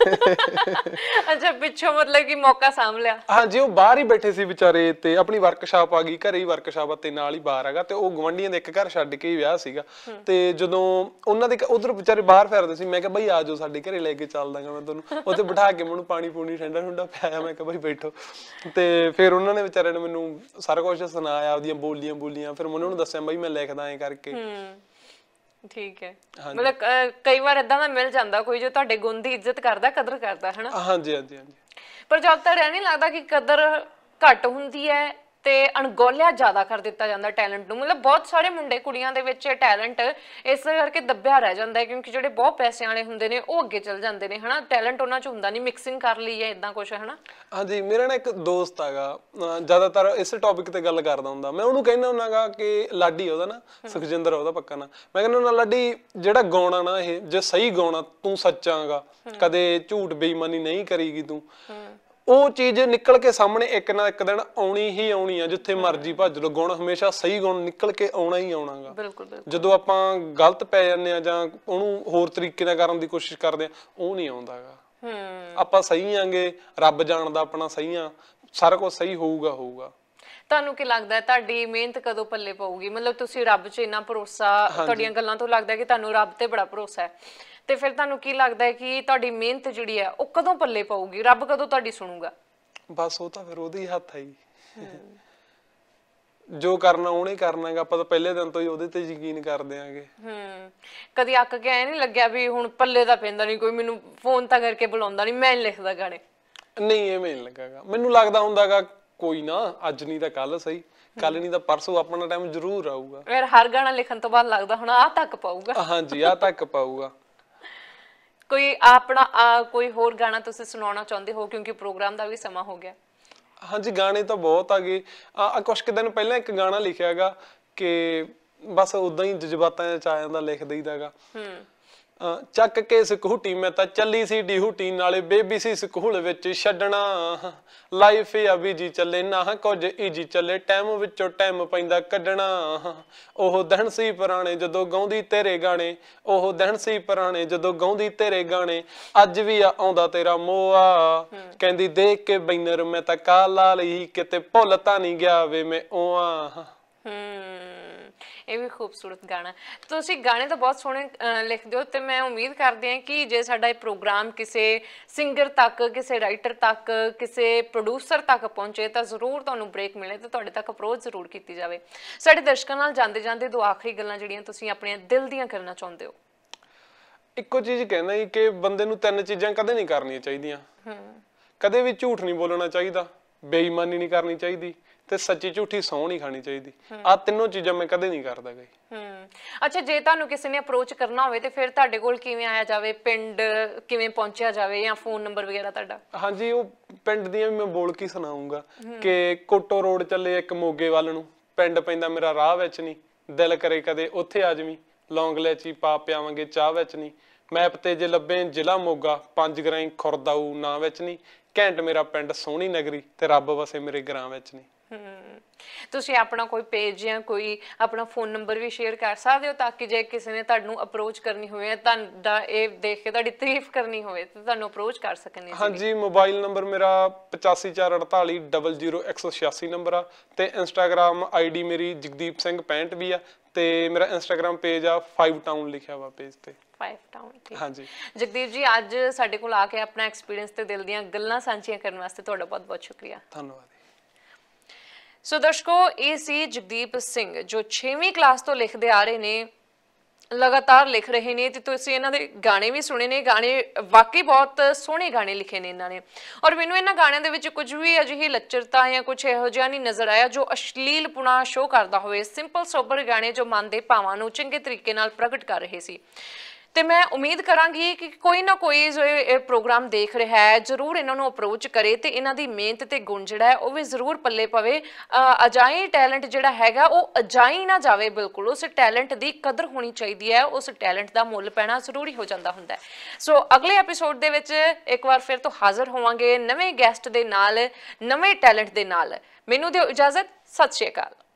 ਅੱਛਾ, ਪਿੱਛੋਂ ਮਤਲਬ ਕਿ ਮੌਕਾ ਸਾਂਭ ਲਿਆ? ਹਾਂਜੀ, ਉਹ ਬਾਹਰ ਹੀ ਬੈਠੇ ਸੀ ਵਿਚਾਰੇ, ਤੇ ਆਪਣੀ ਵਰਕਸ਼ਾਪ ਆ ਗਈ, ਘਰੇ ਹੀ ਵਰਕਸ਼ਾਪ ਤੇ ਨਾਲ ਹੀ ਬਾਹਰ ਹੈਗਾ, ਤੇ ਉਹ ਗਵਾਂਢੀਆਂ ਦੇ ਇੱਕ ਘਰ ਛੱਡ ਕੇ ਹੀ ਵਿਆਹ ਸੀਗਾ। ਤੇ ਜਦੋਂ ਉਹਨਾਂ ਦੇ ਉਧਰ ਵਿਚਾਰੇ ਬਾਹਰ ਫਿਰਦੇ ਸੀ, ਮੈਂ ਕਿਹਾ ਬਈ ਆ ਜਾਓ ਸਾਡੇ ਘਰੇ ਲੈ ਕੇ ਚੱਲਦਾਗਾ ਮੈਂ ਤੁਹਾਨੂੰ, ਉੱਥੇ ਬਿਠਾ ਕੇ ਮੈਨੂੰ ਪਾਣੀ ਪੂਣੀ ਠੰਡਾ ਠੰਡਾ ਪਿਆਇਆ, ਮੈਂ ਕਿਹਾ ਬਈ ਬੈਠੋ। ਤੇ ਫਿਰ ਉਹਨਾਂ ਨੇ ਵਿਚਾਰਿਆਂ ਨੇ ਮੈਨੂੰ ਸਾਰਾ ਕੁਝ ਸੁਣਾਇਆ, ਆਪਦੀਆਂ ਬੋਲੀਆਂ, ਫਿਰ ਮੈਂ ਉਹਨਾਂ ਨੂੰ ਦੱਸਿਆ ਬਈ ਮੈਂ ਲਿਖਦਾ ਐ ਕਰਕੇ। ਠੀਕ ਹੈ, ਮਤਲਬ ਕਈ ਵਾਰ ਏਦਾਂ ਦਾ ਮਿਲ ਜਾਂਦਾ ਕੋਈ ਜੋ ਤੁਹਾਡੇ ਗੁਣ ਦੀ ਇੱਜ਼ਤ ਕਰਦਾ, ਕਦਰ ਕਰਦਾ ਹਨਾ। ਹਾਂਜੀ। ਪਰ ਜਦ ਤੱਕ ਇਹ ਨਹੀਂ ਲੱਗਦਾ ਕਿ ਕਦਰ ਘੱਟ ਹੁੰਦੀ ਹੈ ਤੇ ਅਣਗੌਲਿਆ ਜ਼ਿਆਦਾ ਕਰ ਦਿੱਤਾ ਜਾਂਦਾ ਟੈਲੈਂਟ ਨੂੰ? ਮਤਲਬ ਬਹੁਤ ਸਾਰੇ ਮੁੰਡੇ ਕੁੜੀਆਂ ਦੇ ਵਿੱਚ ਟੈਲੈਂਟ ਇਸ ਕਰਕੇ ਦੱਬਿਆ ਰਹਿ ਜਾਂਦਾ ਹੈ, ਕਿਉਂਕਿ ਜਿਹੜੇ ਬਹੁਤ ਪੈਸਿਆਂ ਵਾਲੇ ਹੁੰਦੇ ਨੇ ਉਹ ਅੱਗੇ ਚੱਲ ਜਾਂਦੇ ਨੇ ਹਨਾ, ਟੈਲੈਂਟ ਉਹਨਾਂ 'ਚ ਹੁੰਦਾ ਨਹੀਂ, ਮਿਕਸਿੰਗ ਕਰ ਲਈ ਹੈ ਇਦਾਂ ਕੁਛ ਹਨਾ। ਹਾਂਜੀ, ਮੇਰਾ ਨਾ ਇੱਕ ਦੋਸਤ ਹੈਗਾ, ਜ਼ਿਆਦਾਤਰ ਇਸ ਟੌਪਿਕ ਤੇ ਗੱਲ ਕਰਦਾ ਹੁੰਦਾ, ਮੈਂ ਉਹਨੂੰ ਕਹਿੰਦਾ ਹੁੰਦਾਗਾ ਕਿ ਲਾਡੀ ਉਹਦਾ ਨਾ, ਸੁਖਜਿੰਦਰ ਉਹਦਾ ਪੱਕਾ ਨਾ, ਮੈਂ ਕਹਿੰਦਾ ਹੁੰਦਾ ਲਾਡੀ ਜਿਹੜਾ ਗਾਉਣਾ ਨਾ, ਇਹ ਜੇ ਸਹੀ ਗਾਉਣਾ, ਤੂੰ ਸੱਚਾਗਾ, ਕਦੇ ਝੂਠ ਬੇਈਮਾਨੀ ਨਹੀਂ ਕਰੀਗੀ ਤੂੰ, ਉਹ ਚੀਜ਼ ਨਿਕਲ ਕੇ ਸਾਹਮਣੇ ਇੱਕ ਨਾ ਇੱਕ ਦਿਨ ਆਉਣੀ ਹੀ ਆਉਣੀ ਆ, ਜਿੱਥੇ ਮਰਜ਼ੀ ਭੱਜ ਲਓ, ਗੁਣ ਹਮੇਸ਼ਾ ਸਹੀ ਗੁਣ ਨਿਕਲ ਕੇ ਆਉਣਾ ਹੀ ਆਉਣਾਗਾ। ਜਦੋਂ ਆਪਾਂ ਗਲਤ ਪੈ ਜਾਂਦੇ ਆ ਜਾਂ ਉਹਨੂੰ ਹੋਰ ਤਰੀਕੇ ਨਾਲ ਕਰਨ ਦੀ ਕੋਸ਼ਿਸ਼ ਕਰਦੇ ਆ, ਉਹ ਨਹੀਂ ਆਉਂਦਾਗਾ। ਆਪਾਂ ਸਹੀ ਆਂਗੇ, ਰੱਬ ਜਾਣਦਾ ਆਪਣਾ ਸਹੀ ਆ, ਸਾਰਾ ਕੁਝ ਸਹੀ ਹੋਊਗਾ। ਤੁਹਾਨੂੰ ਕੀ ਲੱਗਦਾ ਤੁਹਾਡੀ ਮਿਹਨਤ ਕਦੋਂ ਪੱਲੇ ਪਊਗੀ? ਮਤਲਬ ਤੁਸੀਂ ਰੱਬ 'ਚ ਇੰਨਾ ਭਰੋਸਾ, ਤੁਹਾਡੀਆਂ ਗੱਲਾਂ ਤੋਂ ਲੱਗਦਾ ਕਿ ਤੁਹਾਨੂੰ ਰੱਬ ਤੇ ਬੜਾ ਭਰੋਸਾ ਹੈ, ਤੇ ਫਿਰ ਤੁਹਾਨੂੰ ਕੀ ਲੱਗਦਾ ਹੈ ਕਿ ਤੁਹਾਡੀ ਮਿਹਨਤ ਜਿਹੜੀ ਹੈ ਉਹ ਕਦੋਂ ਪੱਲੇ ਪਊਗੀ? ਰੱਬ ਕਦੋਂ ਤੁਹਾਡੀ ਸੁਣੂਗਾ? ਬਸ ਉਹ ਤਾਂ ਫਿਰ ਉਹਦੇ ਹੀ ਹੱਥ ਹੈ ਜੀ, ਜੋ ਕਰਨਾ ਉਹਨੇ ਕਰਨਾਗਾ, ਆਪਾਂ ਤਾਂ ਪਹਿਲੇ ਦਿਨ ਤੋਂ ਹੀ ਉਹਦੇ ਤੇ ਯਕੀਨ ਕਰਦੇ ਆਂਗੇ। ਕਦੀ ਅੱਕ ਕੇ ਐ ਨਹੀਂ ਲੱਗਿਆ ਵੀ ਹੁਣ ਪੱਲੇ ਤਾਂ ਪੈਂਦਾ ਨਹੀਂ, ਕੋਈ ਮੈਨੂੰ ਫੋਨ ਤਾਂ ਕਰਕੇ ਬੁਲਾਉਂਦਾ ਨਹੀਂ, ਮੈਂ ਲਿਖਦਾ ਗਾਣੇ? ਨਹੀਂ, ਐਵੇਂ ਨਹੀਂ ਲੱਗਾਗਾ, ਮੈਨੂੰ ਲੱਗਦਾ ਹੁੰਦਾਗਾ ਕੋਈ ਨਾ, ਅੱਜ ਨਹੀਂ ਤਾਂ ਕੱਲ ਸਹੀ, ਕੱਲ ਨਹੀਂ ਤਾਂ ਪਰਸੋਂ ਆਪਣਾ ਟਾਈਮ ਜ਼ਰੂਰ ਆਊਗਾ। ਫਿਰ ਹਰ ਗਾਣਾ ਲਿਖਣ ਤੋਂ ਬਾਅਦ ਲੱਗਦਾ ਹੁਣ ਆਹ ਤੱਕ ਪਾਊਗਾ? ਹਾਂਜੀ, ਆਹ ਤੱਕ ਪਾਊਗਾ। ਕੋਈ ਆਪਣਾ ਕੋਈ ਹੋਰ ਗਾਣਾ ਤੁਸੀਂ ਸੁਣਾਉਣਾ ਚਾਹੁੰਦੇ ਹੋ ਕਿਉਂਕਿ ਪ੍ਰੋਗਰਾਮ ਦਾ ਵੀ ਸਮਾਂ ਹੋ ਗਿਆ? ਹਾਂਜੀ, ਗਾਣੇ ਤਾਂ ਬਹੁਤ ਆ ਗਏ। ਕੁਛ ਕੁ ਦਿਨ ਪਹਿਲਾਂ ਇੱਕ ਗਾਣਾ ਲਿਖਿਆ ਹੈਗਾ ਕਿ ਬਸ ਉਦਾਂ ਹੀ ਜਜ਼ਬਾਤਾਂ 'ਚ ਆ ਜਾਂਦਾ, ਲਿਖ ਦਈਦਾ ਹੈਗਾ। ਚੱਕ ਕੇ ਸਕੂਟੀ ਮੈਂ ਤਾਂ ਚੱਲੀ ਸੀ ਡਿਊਟੀ, ਨਾਲੇ ਬੇਬੀ ਸੀ ਸਕੂਲ ਵਿੱਚ ਛੱਡਣਾ, ਲਾਈਫ ਆ ਬੀਜੀ ਚੱਲੇ ਨਾ ਕੁਝ ਈਜੀ ਚੱਲੇ, ਟਾਈਮ ਵਿੱਚੋਂ ਟਾਈਮ ਪੈਂਦਾ ਕੱਢਣਾ। ਉਹ ਦਿਨ ਸੀ ਪੁਰਾਣੇ ਜਦੋਂ ਗਾਉਂਦੀ ਤੇਰੇ ਗਾਣੇ, ਉਹ ਦਿਨ ਸੀ ਪੁਰਾਣੇ ਜਦੋਂ ਗਾਉਂਦੀ ਤੇਰੇ ਗਾਣੇ, ਅੱਜ ਵੀ ਆਉਂਦਾ ਤੇਰਾ ਮੋਆ, ਕਹਿੰਦੀ ਦੇਖ ਕੇ ਬੈਨਰ ਮੈਂ ਤਾਂ ਕਾਲਾ ਲਈ, ਕਿਤੇ ਭੁੱਲ ਤਾਂ ਨਹੀਂ ਗਿਆ ਵੇ ਮੈਂ ਉਹ। ਇਹ ਵੀ ਖੂਬਸੂਰਤ ਗਾਣਾ। ਤੁਸੀਂ ਗਾਣੇ ਤਾਂ ਬਹੁਤ ਸੋਹਣੇ ਲਿਖਦੇ ਹੋ ਤੇ ਮੈਂ ਉਮੀਦ ਕਰਦੀ ਹਾਂ ਕਿ ਜੇ ਸਾਡਾ ਇਹ ਪ੍ਰੋਗਰਾਮ ਕਿਸੇ ਸਿੰਗਰ ਤੱਕ, ਕਿਸੇ ਰਾਈਟਰ ਤੱਕ, ਕਿਸੇ ਪ੍ਰੋਡਿਊਸਰ ਤੱਕ ਪਹੁੰਚੇ ਤਾਂ ਜ਼ਰੂਰ ਤੁਹਾਨੂੰ ਬ੍ਰੇਕ ਮਿਲੇ ਤੇ ਤੁਹਾਡੇ ਤੱਕ ਅਪਰੋਚ ਜ਼ਰੂਰ ਕੀਤੀ ਜਾਵੇ। ਸਾਡੇ ਦਰਸ਼ਕਾਂ ਨਾਲ ਜਾਂਦੇ ਜਾਂਦੇ ਦੋ ਆਖਰੀ ਗੱਲਾਂ ਜਿਹੜੀਆਂ ਤੁਸੀਂ ਆਪਣੇ ਦਿਲ ਦੀਆਂ ਕਰਨਾ ਚਾਹੁੰਦੇ ਹੋ? ਇੱਕੋ ਚੀਜ਼ ਕਹਿਣਾ ਜੀ ਕਿ ਬੰਦੇ ਨੂੰ ਤਿੰਨ ਚੀਜ਼ਾਂ ਕਦੇ ਨਹੀਂ ਕਰਨੀਆਂ ਚਾਹੀਦੀਆਂ। ਕਦੇ ਵੀ ਝੂਠ ਨਹੀਂ ਬੋਲਣਾ ਚਾਹੀਦਾ, ਬੇਈਮਾਨੀ ਨਹੀਂ ਕਰਨੀ ਚਾਹੀਦੀ, ਤੇ ਸੱਚੀ ਝੂਠੀ ਸਹੁੰ ਨਹੀਂ ਖਾਣੀ ਚਾਹੀਦੀ। ਆਹ ਤਿੰਨੋਂ ਚੀਜ਼ਾਂ ਮੈਂ ਕਦੇ ਨਹੀਂ ਕਰਦਾ ਗਈ। ਅੱਛਾ, ਜੇ ਤੁਹਾਨੂੰ ਕਿਸੇ ਨੇ ਅਪਰੋਚ ਕਰਨਾ ਹੋਵੇ ਤੇ ਫਿਰ ਤੁਹਾਡੇ ਕੋਲ ਕਿਵੇਂ ਆਇਆ ਜਾਵੇ, ਪਿੰਡ ਕਿਵੇਂ ਪਹੁੰਚਿਆ ਜਾਵੇ ਜਾਂ ਫੋਨ ਨੰਬਰ ਵਗੈਰਾ ਤੁਹਾਡਾ? ਹਾਂਜੀ, ਉਹ ਪਿੰਡ ਦੀਆਂ ਵੀ ਮੈਂ ਬੋਲ ਕੇ ਸੁਣਾਉਂਗਾ ਕਿ ਕੋਟੋ ਰੋਡ ਚੱਲੇ ਇੱਕ ਮੋਗੇ ਵੱਲ ਨੂੰ, ਪਿੰਡ ਪੈਂਦਾ ਮੇਰਾ ਰਾਹ ਵਿੱਚ ਨਹੀਂ, ਦਿਲ ਕਰੇ ਕਦੇ ਉੱਥੇ ਆ ਜਵੀਂ, ਲੌਂਗ ਲੈਚੀ ਪਾ ਪਿਆਵਾਂਗੇ ਚਾਹ ਵਿੱਚ ਨਹੀਂ, ਮੈਪ ਤੇ ਜੇ ਲੱਭੇ ਜ਼ਿਲ੍ਹਾ ਮੋਗਾ, 5 ਗਰਾਈ ਖੁਰਦ ਆਊ ਨਾਂ ਵਿੱਚ ਨਹੀਂ, ਘੈਂਟ ਮੇਰਾ ਪਿੰਡ ਸੋਹਣੀ ਨਗਰੀ, ਤੇ ਰੱਬ ਵਸੇ ਮੇਰੇ ਗਰਾਂ ਵਿੱਚ ਨਹੀਂ। ਤੁਸੀਂ ਆਪਣਾ ਕੋਈ ਪੇਜ ਜਾਂ ਕੋਈ ਆਪਣਾ ਫੋਨ ਨੰਬਰ ਵੀ ਸ਼ੇਅਰ ਕਰ ਸਕਦੇ ਹੋ ਤਾਂ ਕਿ ਜੇ ਕਿਸੇ ਨੇ ਤੁਹਾਨੂੰ ਅਪਰੋਚ ਕਰਨੀ ਹੋਵੇ, ਤੁਹਾਡਾ ਇਹ ਦੇਖ ਕੇ ਤੁਹਾਡੀ ਤਾਰੀਫ ਕਰਨੀ ਹੋਵੇ ਤੇ ਤੁਹਾਨੂੰ ਅਪਰੋਚ ਕਰ ਸਕਣ? ਹਾਂਜੀ, ਮੋਬਾਈਲ ਨੰਬਰ ਮੇਰਾ 8548400186 ਨੰਬਰ ਆ, ਤੇ ਇੰਸਟਾਗ੍ਰਾਮ ਆਈਡੀ ਮੇਰੀ ਜਗਦੀਪ ਸਿੰਘ 65 ਵੀ ਆ, ਤੇ ਮੇਰਾ ਇੰਸਟਾਗ੍ਰਾਮ ਪੇਜ ਆ 5 ਟਾਊਨ ਲਿਖਿਆ ਵਾ ਪੇਜ ਤੇ। 5 ਟਾਊਨ। ਹਾਂਜੀ ਜਗਦੀਪ ਜੀ, ਅੱਜ ਸਾਡੇ ਕੋਲ ਆ ਕੇ ਆਪਣਾ ਐਕਸਪੀਰੀਅੰਸ ਤੇ ਦਿਲ ਦੀਆਂ ਗੱਲਾਂ ਸਾਂਝੀਆਂ ਕਰਨ ਵਾਸਤੇ ਤੁਹਾਡਾ ਬਹੁਤ ਬਹੁਤ ਸ਼ੁਕਰੀਆ। ਧੰਨਵਾਦ। ਸੋ ਦਰਸ਼ਕੋ, ਇਹ ਸੀ ਜਗਦੀਪ ਸਿੰਘ ਜੋ 6ਵੀਂ ਕਲਾਸ ਤੋਂ ਲਿਖਦੇ ਆ ਰਹੇ ਨੇ, ਲਗਾਤਾਰ ਲਿਖ ਰਹੇ ਨੇ ਤੇ ਤੁਸੀਂ ਇਹਨਾਂ ਦੇ ਗਾਣੇ ਵੀ ਸੁਣੇ ਨੇ। ਗਾਣੇ ਵਾਕਈ ਬਹੁਤ ਸੋਹਣੇ ਗਾਣੇ ਲਿਖੇ ਨੇ ਇਹਨਾਂ ਨੇ, ਔਰ ਮੈਨੂੰ ਇਹਨਾਂ ਗਾਣਿਆਂ ਦੇ ਵਿੱਚ ਕੁਝ ਵੀ ਅਜਿਹੀ ਲੱਚਰਤਾ ਜਾਂ ਕੁਝ ਇਹੋ ਜਿਹਾ ਨਹੀਂ ਨਜ਼ਰ ਆਇਆ ਜੋ ਅਸ਼ਲੀਲਪੁਣਾ ਸ਼ੋਅ ਕਰਦਾ ਹੋਵੇ। ਸਿੰਪਲ ਸੋਬਰ ਗਾਣੇ ਜੋ ਮਨ ਦੇ ਭਾਵਾਂ ਨੂੰ ਚੰਗੇ ਤਰੀਕੇ ਨਾਲ ਪ੍ਰਗਟ ਕਰ ਰਹੇ ਸੀ। ਤੇ ਮੈਂ ਉਮੀਦ ਕਰਾਂਗੀ ਕਿ ਕੋਈ ਨਾ ਕੋਈ ਜੋ ਇਹ ਪ੍ਰੋਗਰਾਮ ਦੇਖ ਰਿਹਾ ਹੈ ਜ਼ਰੂਰ ਇਹਨਾਂ ਨੂੰ ਅਪਰੋਚ ਕਰੇ ਤੇ ਇਹਨਾਂ ਦੀ ਮਿਹਨਤ ਤੇ ਗੁਣ ਜਿਹੜਾ ਹੈ ਉਹ ਵੀ ਜ਼ਰੂਰ ਪੱਲੇ ਪਵੇ। ਅਜਾਈ ਟੈਲੈਂਟ ਜਿਹੜਾ ਹੈਗਾ ਉਹ ਅਜਾਈ ਨਾ ਜਾਵੇ, ਬਿਲਕੁਲ ਉਸ ਟੈਲੈਂਟ ਦੀ ਕਦਰ ਹੋਣੀ ਚਾਹੀਦੀ ਹੈ, ਉਸ ਟੈਲੈਂਟ ਦਾ ਮੁੱਲ ਪੈਣਾ ਜ਼ਰੂਰੀ ਹੋ ਜਾਂਦਾ ਹੁੰਦਾ ਹੈ। ਸੋ ਅਗਲੇ ਐਪੀਸੋਡ ਦੇ ਵਿੱਚ ਇੱਕ ਵਾਰ ਫਿਰ ਤੋਂ ਹਾਜ਼ਰ ਹੋਵਾਂਗੇ ਨਵੇਂ ਗੈਸਟ ਦੇ ਨਾਲ, ਨਵੇਂ ਟੈਲੈਂਟ ਦੇ ਨਾਲ। ਮੈਨੂੰ ਦਿਓ ਇਜਾਜ਼ਤ, ਸਤਿ ਸ਼੍ਰੀ ਅਕਾਲ।